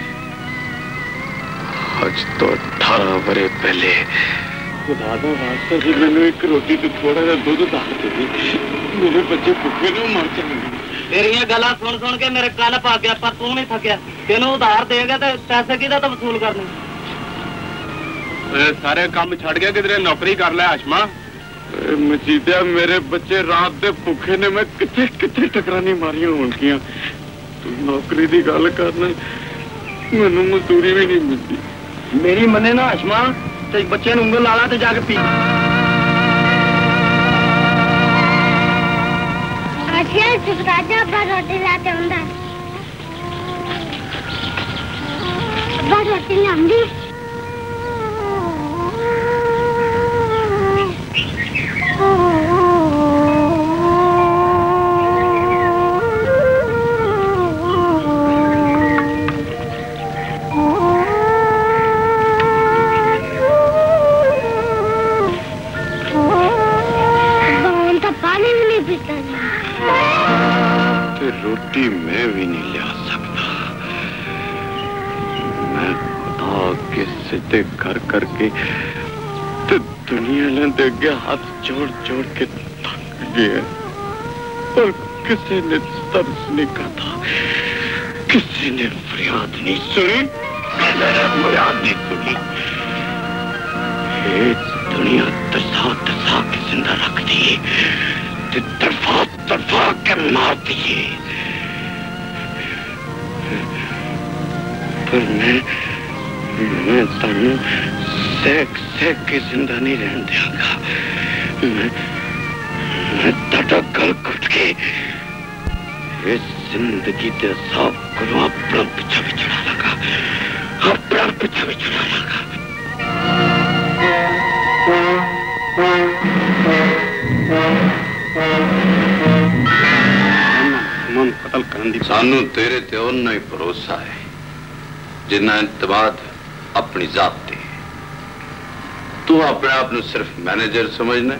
आज तो अठारह बरे पहले खुदा दा वास्ता जी मैंने एक रोटी तो थोड़ा सा दूध दाल दे दी, मेरे बच्चे भूखे ना मर जाएंगे। तेरिया गल्लां सुन सुन के मेरे कान पा गया, पर तू नहीं थकिया। तेनों उधार देगा तो पैसे किदा तो वसूल करने? सारे काम छड़ गया किधरे नौकरी कर ले आशमा। मजीदिया मेरे बच्चे रात दे भूखे ने, मैं कितने कितने टकरानी मारियां होंगियां। तू नौकरी की गल करना, मैनू मजदूरी भी नहीं मिलती। मेरी मने ना आशमा, ते बच्चे ने उंगल लाला ते जाके पी। अच्छा चुप राजा, अब्बा रोटी लाते हुंदा। अब्बा रोटी लांदी। रोटी मैं भी नहीं लिया सकता। मैं खुदा के सिद्धे कर करके तो दुनिया ने देखे हाथ जोड़ जोड़ के थक गया, और किसी ने तरस नहीं कहा, किसी ने फरियाद नहीं सुनी, फरियाद नहीं सुनी। ये दुनिया तरसा तरसा के जिंदा रख दिए, तरफा तरफा के मार दिए। पर मैं मैं तानू सेक सेक के जिंदा नहीं रहने देगा। मैं मैं ताड़ा गल घुट के इस जिंदगी के सब को अपना पीछा भी चढ़ा लगा, अपना पीछा भी चढ़ा लगा। कतल करने दी सानू तेरे ते उन्ना ही भरोसा है जिन्ना इंतबाद अपनी जात ते। तू अपने आप ਨੂੰ सिर्फ मैनेजर समझना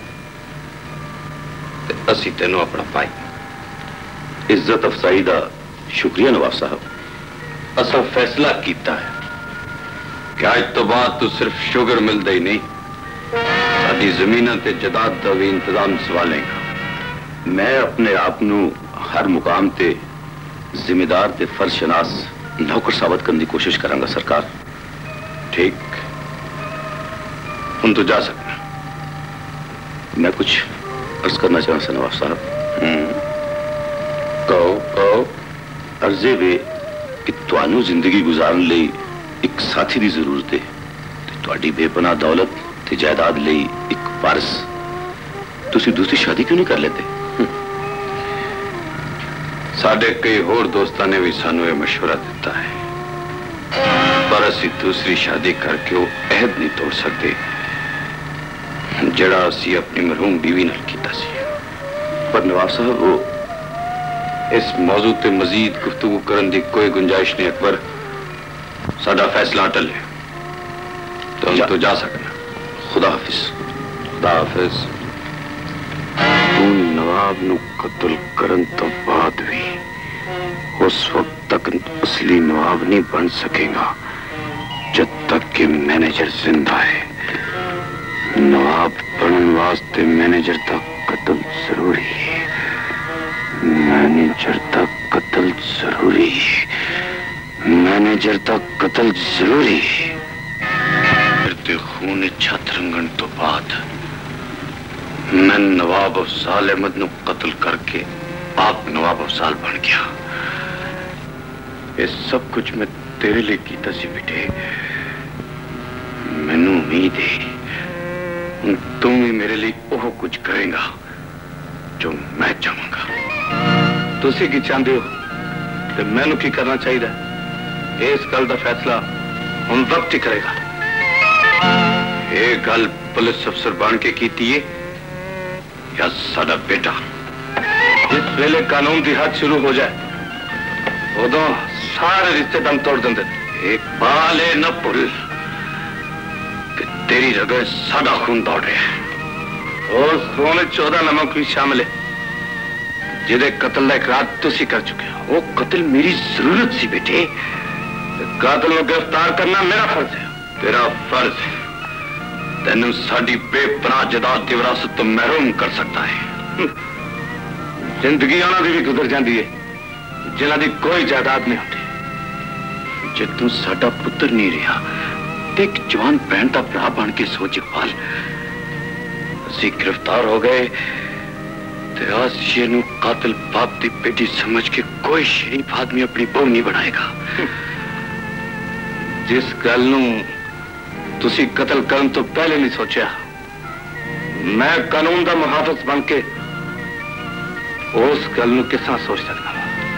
ते असी तेनों अपना भाई। इज्जत अफसाई का शुक्रिया नवाब साहब। असा फैसला किया है कि आज तो बाद तू सिर्फ शुगर मिलता ही नहीं, साडी जमीन ते जदाद का भी इंतजाम संभालेगा। मैं अपने आप नू हर मुकाम ते जिम्मेदार ते फर्जशनास नौकर साबित करने की कोशिश करांगा सरकार। ठीक, हम तो जा सकना। मैं कुछ अर्ज करना चाहता नवाब साहब। कहो कहो। अर्जे वे कि तुहानू जिंदगी गुजारन लई एक साथी की जरूरत है, तुहाडी बेपनाह दौलत ते जायदाद लई एक वारिस। तुसी दूसरी शादी क्यों नहीं कर लेते? साढ़े कई होर दोस्तों ने भी सानू ये मशवरा दिता है, पर असी दूसरी शादी करके वो अहद नहीं तोड़ सकते जड़ा असी अपनी मरहूम बीवी नाल कीता सी। पर नवाब साहब वो इस मौजू ते मजीद गुफ्तगू करन दी कोई गुंजाइश नहीं। अकबर साडा फैसला अटल है, तो हम तो जा सकना। खुदा हाफिज। खुदा हाफिज। तू नवाब नू कत्ल करन तो बाद भी उस वक्त तक असली नवाब नहीं बन सकेगा जब तक कि मैनेजर जिंदा है। नवाब बनने वास्ते मैनेजर तक कत्ल जरूरी है, मैनेजर तक कत्ल जरूरी है, मैनेजर तक कत्ल जरूरी है। फिर खून छत रंगन तो बाद मैं नवाब अफजाल अहमद नू कत्ल करके आप नवाब अफजाल बन गया। ये सब कुछ मैं तेरे लिए कीता सी बेटे। मैनू उम्मीद है तुम भी मेरे लिए ओह कुछ करेगा जो मैं चाहूंगा। तुसी की चाहते हो तो मैनू की करना चाहिए? इस गल का फैसला हम वक्त ही करेगा। ये गल पुलिस अफसर बन के कीती है या साडा बेटा? जिस वेले कानून की हद शुरू हो जाए उदों सारे रिश्ते दम तोड़ देंगे। एक बाल है न भुल कि तेरी जगह सादा खून दौड़ रहा है और सोने चौदह नमक भी शामिल है जिदे कत्ल का इकरार तुसी कर चुके हो। वो कत्ल मेरी जरूरत सी बेटे। कातिल को गिरफ्तार करना मेरा फर्ज है। तेरा फर्ज है तेन साडी बेपनाह जायदाद की विरासत तो महरूम कर सकता है। जिंदगी उन्होंने भी गुजर जाती है जिन्हों की कोई जायदाद नहीं होती। जे तू साडा पुत्र नहीं रहा तो एक जवान भैन का भरा बन के सोच इकबाल, असी गिरफ्तार हो गए तो आसिया नू कातिल बाप की बेटी समझ के कोई शरीफ आदमी अपनी बहू नहीं बनाएगा। जिस गल नू तुसी कत्ल करन तो पहले नहीं सोचा, मैं कानून का मुहाफिज बन के उस गल नू किस सोच सकता?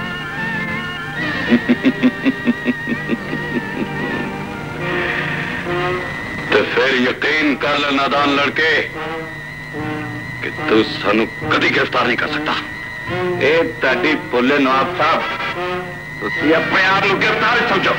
तो फिर यकीन कर ले नादान लड़के कि तू सानू कभी गिरफ्तार नहीं कर सकता। ए ताड़ी बोले नवाब साहब, तुसी अपने आप को गिरफ्तार समझो।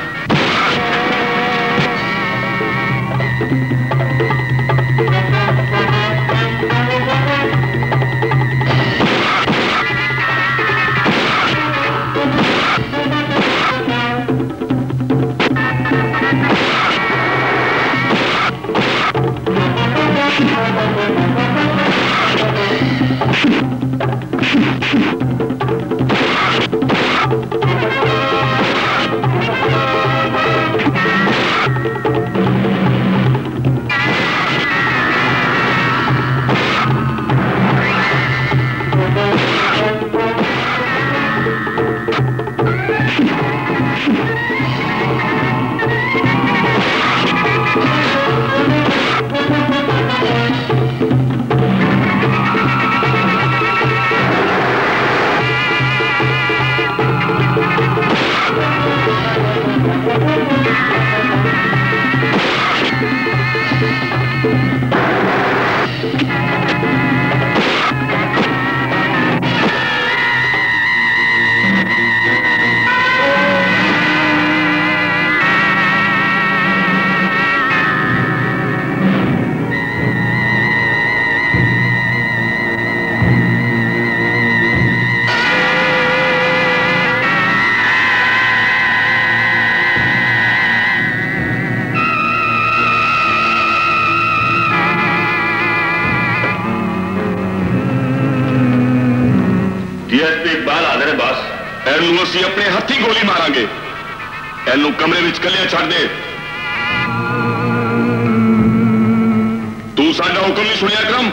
अपने हथी गोली मारांगे। एनू कमरे में कलिया छड़ दे। तू साडा हुक्म नहीं सुनिया अकरम?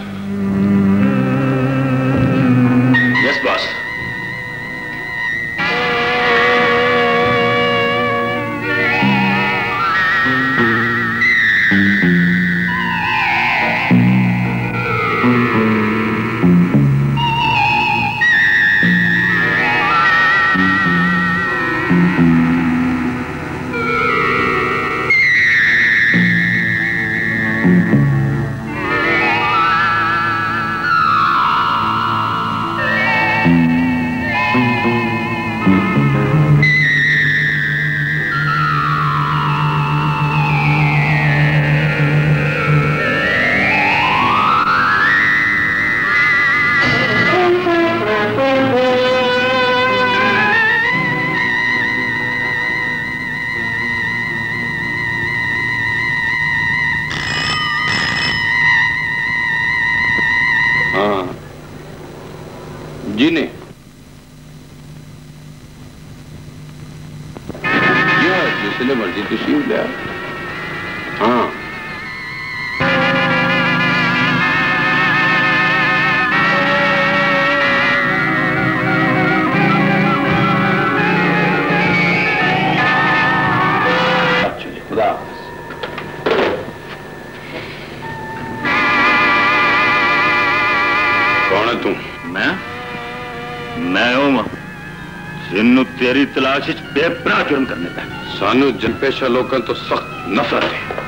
Yes boss. कौन है तू? मैं मैं हूं जिन्नू तेरी तलाश च बेपनाह जुर्म करने पे। सानू जनपेशा लोगों तो सख्त नफरत है।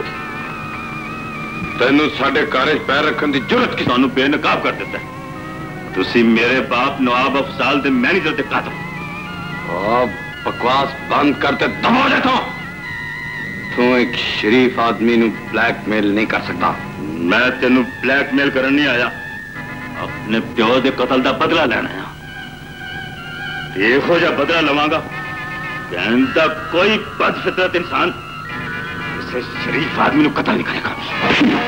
तेनू साडे घर पैर रखने की जरूरत की? सानू बेनकाब कर दिता है। तुसी मेरे बाप नवाब अफजाल दे मैनेजर ते कातल। बकवास बंद करते दबा दे तो। तू एक शरीफ आदमी नु ब्लैकमेल नहीं कर सकता। मैं तेनू ब्लैकमेल करन नहीं आया, अपने प्यो दे कतल दा बदला लेना है। देखो जा बदला लवांगा कहता कोई बदफितरत इंसान इसे शरीफ आदमी नु कतल नहीं करेगा।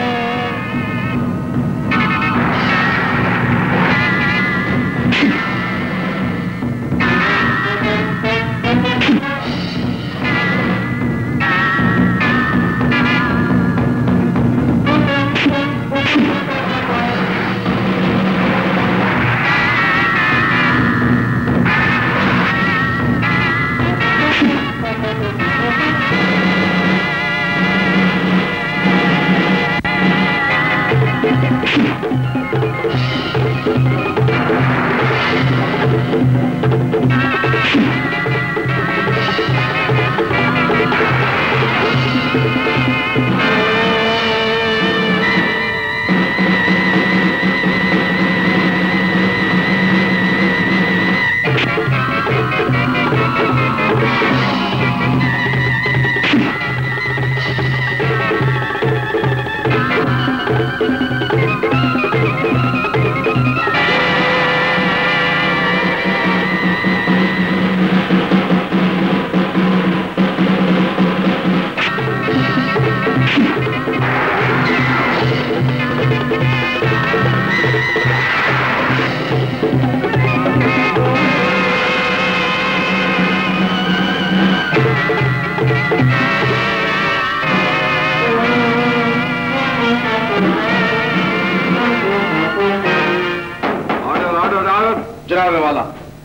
वाला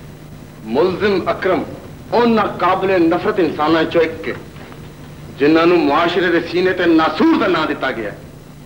मुलजिम अकरम उन काबिले नफरत इंसाना चो एक के जिन्होंने मुआशरे के सीने ते नासूर का नाम दिता गया।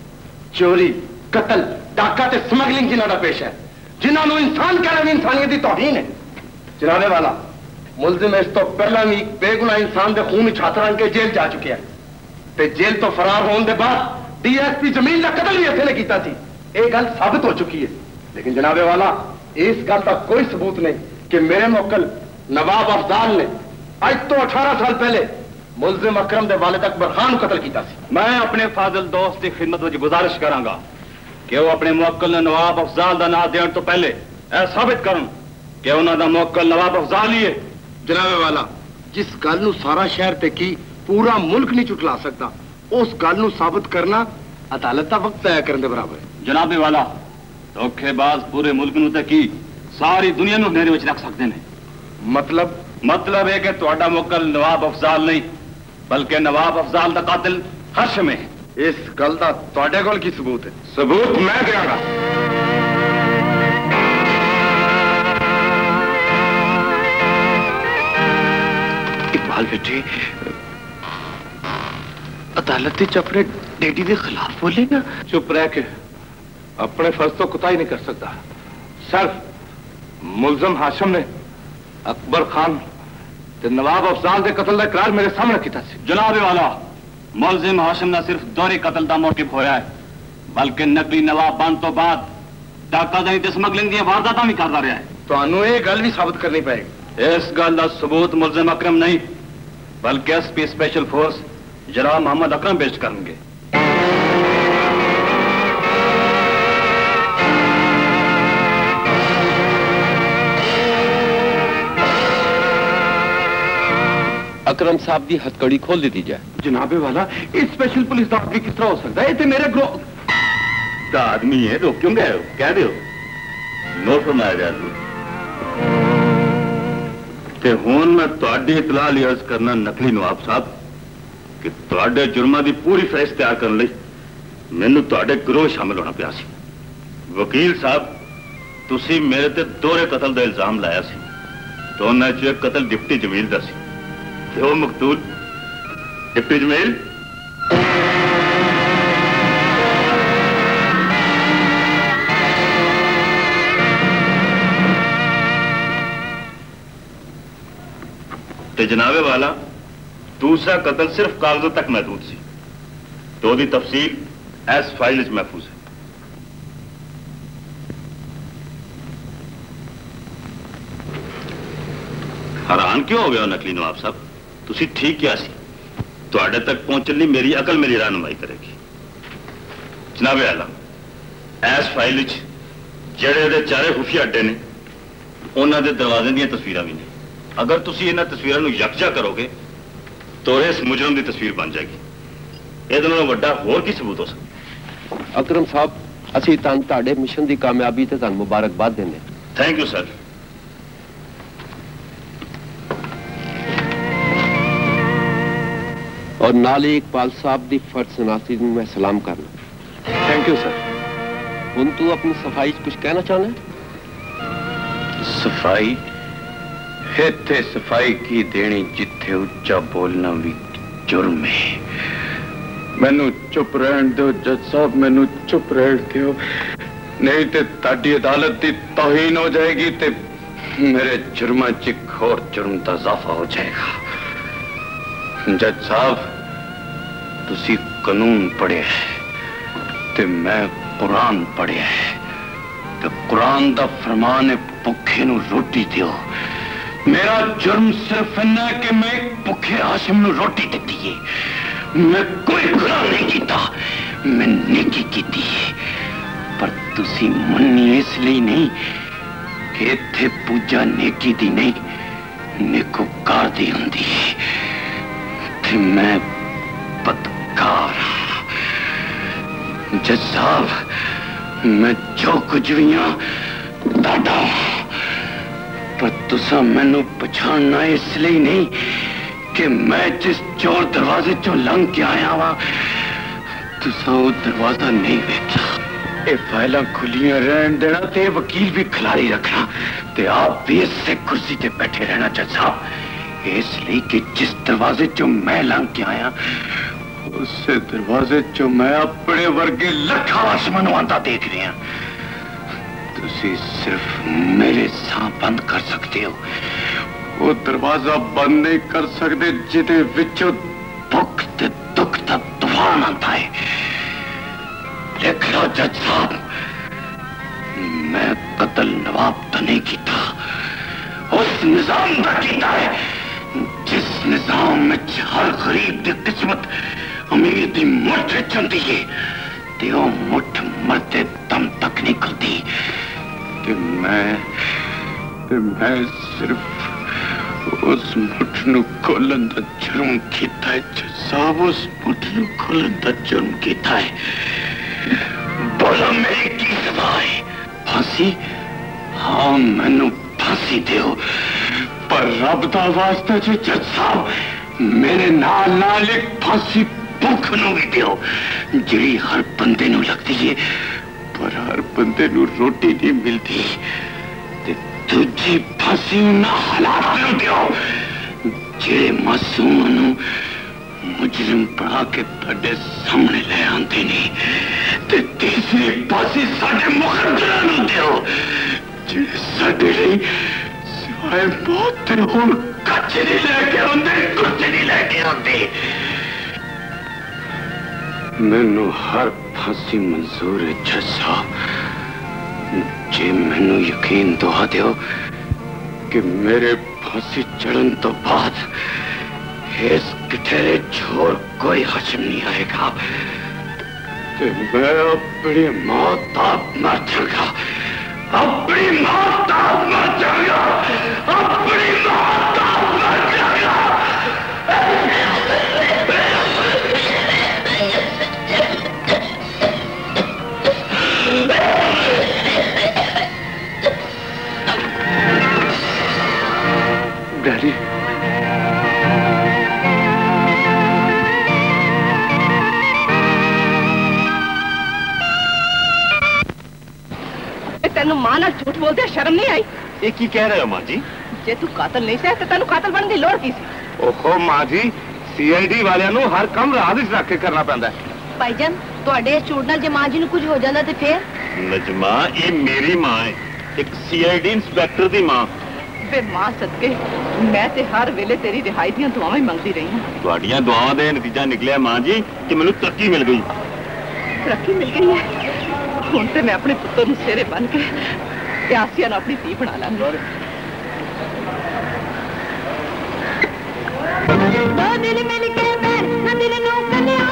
चोरी कतल डाका ते स्मगलिंग जिन्हों का पेश है, जिन्होंने इंसान कहना भी इंसानियत की तौहीन है। जनाबे वाला मुलजिम इस तो पहला भी बेगुनाह इंसान के खून छात्र रंग के जेल जा चुके हैं ते जेल तो फरार होने के बाद डीएसपी जमीन का कतल भी इसे ने किया थी। यह गल साबित हो चुकी है। लेकिन जनाबे वाला इस गल का कोई सबूत नहीं कि मेरे मुवक्किल नवाब अफजाल ने आज तो अठारह साल पहले मुलजिम अकरम दे वालिद अकबर खान को कतल किया। मैं अपने फाजिल दोस्त की खिदमत में गुजारिश करांगा कि वो अपने मुवक्किल ने नवाब अफजाल का नाम देने तो पहले यह साबित करन कि उन्होंने मुवक्किल नवाब अफजाल ही है। जनाबे वाला जिस गल नूं सारा शहर ते की पूरा मुल्क नहीं चुटला सकता, उस गल नूं साबित करना अदालत का वक्त तय करने के बराबर है। जनाबे वाला धोखेबाज पूरे मुल्क नूं ते की सारी दुनिया नूं घेरे विच रख सकते हैं। मतलब मतलब है कि तुहाडा मुवक्किल नवाब अफजाल नहीं बल्कि नवाब अफजाल का कातिल हाशिम है। इस गल का तुहाडे कोल की सबूत है? सबूत मैं देंगा। इकबाल बेटे अदालत च अपने डैडी के खिलाफ बोलेगा? चुप रह के अपने फर्ज तो कुताही नहीं कर सकता। सिर्फ मुलजिम हाशिम ने अकबर खान ते नवाब अफजाल के कतल का इकरार मेरे सामने किया। जनाबे वाला मुलजिम हाशिम न सिर्फ दोहरे कतल का मोटिव होया है बल्कि नकली नवाब बन तो बाद डाकादनी ते स्मगलिंग दी वारदातां भी करता रहा है। तुहानू ये गल भी साबित करनी पड़ेगी। इस गल का सबूत मुलजिम अकरम नहीं बल्कि एसपी स्पेशल फोर्स जनाब मोहम्मद अकरम पेश करेंगे। अकरम साहब की हथकड़ी खोल दी जाए। जनाबे वाला इस स्पेशल पुलिस का आदमी किस तरह हो सकता है? ये मेरे ग्रो का आदमी है तो क्यों गए हो? कह दो नो फरमाया गया ते हुन मैं तुहाडी इतला लिए अर्ज करना नकली नवाब साहब कि तुहाडे जुर्मां दी पूरी फैस तैयार करने लई मैनू तुहाडे गिरोह शामिल होना पिया सी। वकील साहब तुसी मेरे ते दोहरे कतल का इल्जाम लाया सी। दोनों च एक कतल डिप्टी जमील दा सी ते ओ मकतूल डिप्टी जमील ते जनाबे वाला दूसरा कतल सिर्फ कागजों तक महदूद सी तो दी तफसील एस फाइल च महफूज है। हैरान क्यों हो गया नकली नवाब साहब? तुसी ठीक क्या सी तुहाडे तक पहुंचने मेरी अकल मेरी रहनुमाई करेगी। जनाबे आला एस फाइल च जेड़े दे चारे खुफिया अड्डे ने उन्हां दे दरवाजे दी तस्वीरां भी ने। अगर तुसी इन्हां तस्वीरां नूं यकजा करोगे तो इस मुजरम की तस्वीर बन जाएगी। ਇਹਦੇ ਨਾਲੋਂ ਵੱਡਾ ਹੋਰ ਕੀ सबूत हो सकता? अकरम साहब ਅਸੀਂ ਤੁਹਾਨੂੰ ਤੁਹਾਡੇ ਮਿਸ਼ਨ ਦੀ ਕਾਮਯਾਬੀ ਤੇ ਤੁਹਾਨੂੰ ਮੁਬਾਰਕਬਾਦ ਦਿੰਦੇ ਹਾਂ। Thank you sir. और नाल ही इकबाल साहब की फर्ज सनासी में सलाम करना। Thank you sir. हुण तू अपनी सफाई कुछ कहना चाहना? सफाई इत्थे सफाई की देनी जिथे उच्चा बोलना भी जुर्म है। मैनू चुप रहन दो जज साहब, मैनू चुप रहन दो, नहीं तो ताड़ी अदालत की तौहीन हो जाएगी ते मेरे जुर्मा च एक होर जुर्म का इजाफा हो जाएगा। जज साहब तुसी कानून पढ़िया है ते मैं कुरान पढ़िया है ते कुरान दा फरमान है भुखे नू रोटी दियो। मेरा जुर्म सिर्फ इन्ना है कि मैं भुखे हाशिम नू रोटी दी है। मैं कोई गुनाह नहीं किया, मैं नेकी की है। पर तुसी मन्नी इसलिए नहीं कि इत्थे पूजा नेकी दी नहीं नेकोकार दी हुंदी है ते मैं बदकार। जज साहब मैं जो कुछ भी हाँ ताड़ा, पर तुसा मैनू पछाणना इसलिए नहीं कि मैं जिस चोर दरवाजे चो लंघ के आया वा तुसा वो दरवाजा नहीं देखा। ये फाइल खुलियां रहन देना ते वकील भी खिलाड़ी रखना ते आप भी इससे कुर्सी ते बैठे रहना जज साहब। इसलिए कि जिस दरवाजे चो मैं लंघ के आया उस दरवाजे चो मैं अपने वर्गे लखा आसमान आंदा देख रहा। तुसी सिर्फ मेरे सां बंद कर सकते हो, वो दरवाजा बंद नहीं कर सकते जिदे विचों भुख ते दुख दा तूफान आता है। लिख लो जज साहब, मैं कत्ल नवाब तो नहीं किया, उस निजाम का किया है जिस निजाम में हर गरीब की किस्मत अमीर की मुठ चलती है ते वो मुठ मरते दम तक नहीं खुलती। ते मैं ते मैं सिर्फ उस मुठ नू खोलन दा जुर्म कीता है जज साहब, उस मुठ नू खोलन दा जुर्म कीता है। बोलो मेरी की सजा है? फांसी? हाँ मैनू फांसी दो, पर रब दा वास्ता जी जज साहब मेरे नाल नाल एक फांसी भुख नू भी दो जिहड़ी हर बंदे नू लगती है पर हर बंदे नू रोटी नहीं मिलती। ते दूजी फांसी उन्हां हालात नू दो जिहड़े मासूम नू मुजरिम बना के तुहाडे सामने ले आंदे ने। ते तीसरी फांसी साडे मुकद्दरां नू दो जिहड़े साडे लई सिवाय मौत ते हुण कच्च नहीं लेके आंदे, कुछ नहीं लेके आंदे। मैनू हर फांसी मंजूर है जज साहब, जे मैनू यकीन दुआ दो कि मेरे फांसी चढ़न तो बाद इस कठेरे छोड़ कोई हाशिम नहीं आएगा तो मैं अपनी मौत आप मर जाऊंगा, अपनी मौत आप मर जाऊंगा, अपनी मौत आप मर जाऊंगा। डैडी तेन मां नाल झूठ बोलते शर्म नहीं आई? ये की कह रहे हो मां जी? जे तू कातल नहीं सह तेन कातल बनने की लोड़ की सी? ओहो मां जी सीआईडी वालियां नू हर काम राज च रख के करना पैंदा है। भाईजान तुहाडे झूठ नाल जे मां जी नू कुछ हो जांदा ते फिर? नजमा ये मेरी मां है, एक सीआईडी इंस्पेक्टर दी मां, ਵੇ ਮਾਂ ਸਦਕੇ ਮੈਂ ਤੇ ਹਰ ਵੇਲੇ ਤੇਰੀ ਰਿਹਾਈ ਦੀਆਂ ਦੁਆਵਾਂ ਹੀ ਮੰਗਦੀ ਰਹੀ ਹਾਂ। ਤੁਹਾਡੀਆਂ ਦੁਆਵਾਂ ਦਾ ਨਤੀਜਾ ਨਿਕਲਿਆ ਮਾਂ ਜੀ ਕਿ ਮੈਨੂੰ ਤਰੱਕੀ ਮਿਲ ਗਈ। ਤਰੱਕੀ ਮਿਲ ਗਈ ਹੈ। ਹੁਣ ਤੇ ਮੈਂ ਆਪਣੇ ਪੁੱਤਰ ਨੂੰ ਸਿਰੇ ਬੰਨ ਕੇ ਆਸੀਆ ਨੂੰ ਆਪਣੀ ਧੀ ਬਣਾ ਲਾਂਗੀ। ਦੋ ਦਿਲ ਮਿਲ ਕੇ ਬੈਠ ਦਿਲ ਨੂੰ ਕਲਿਆ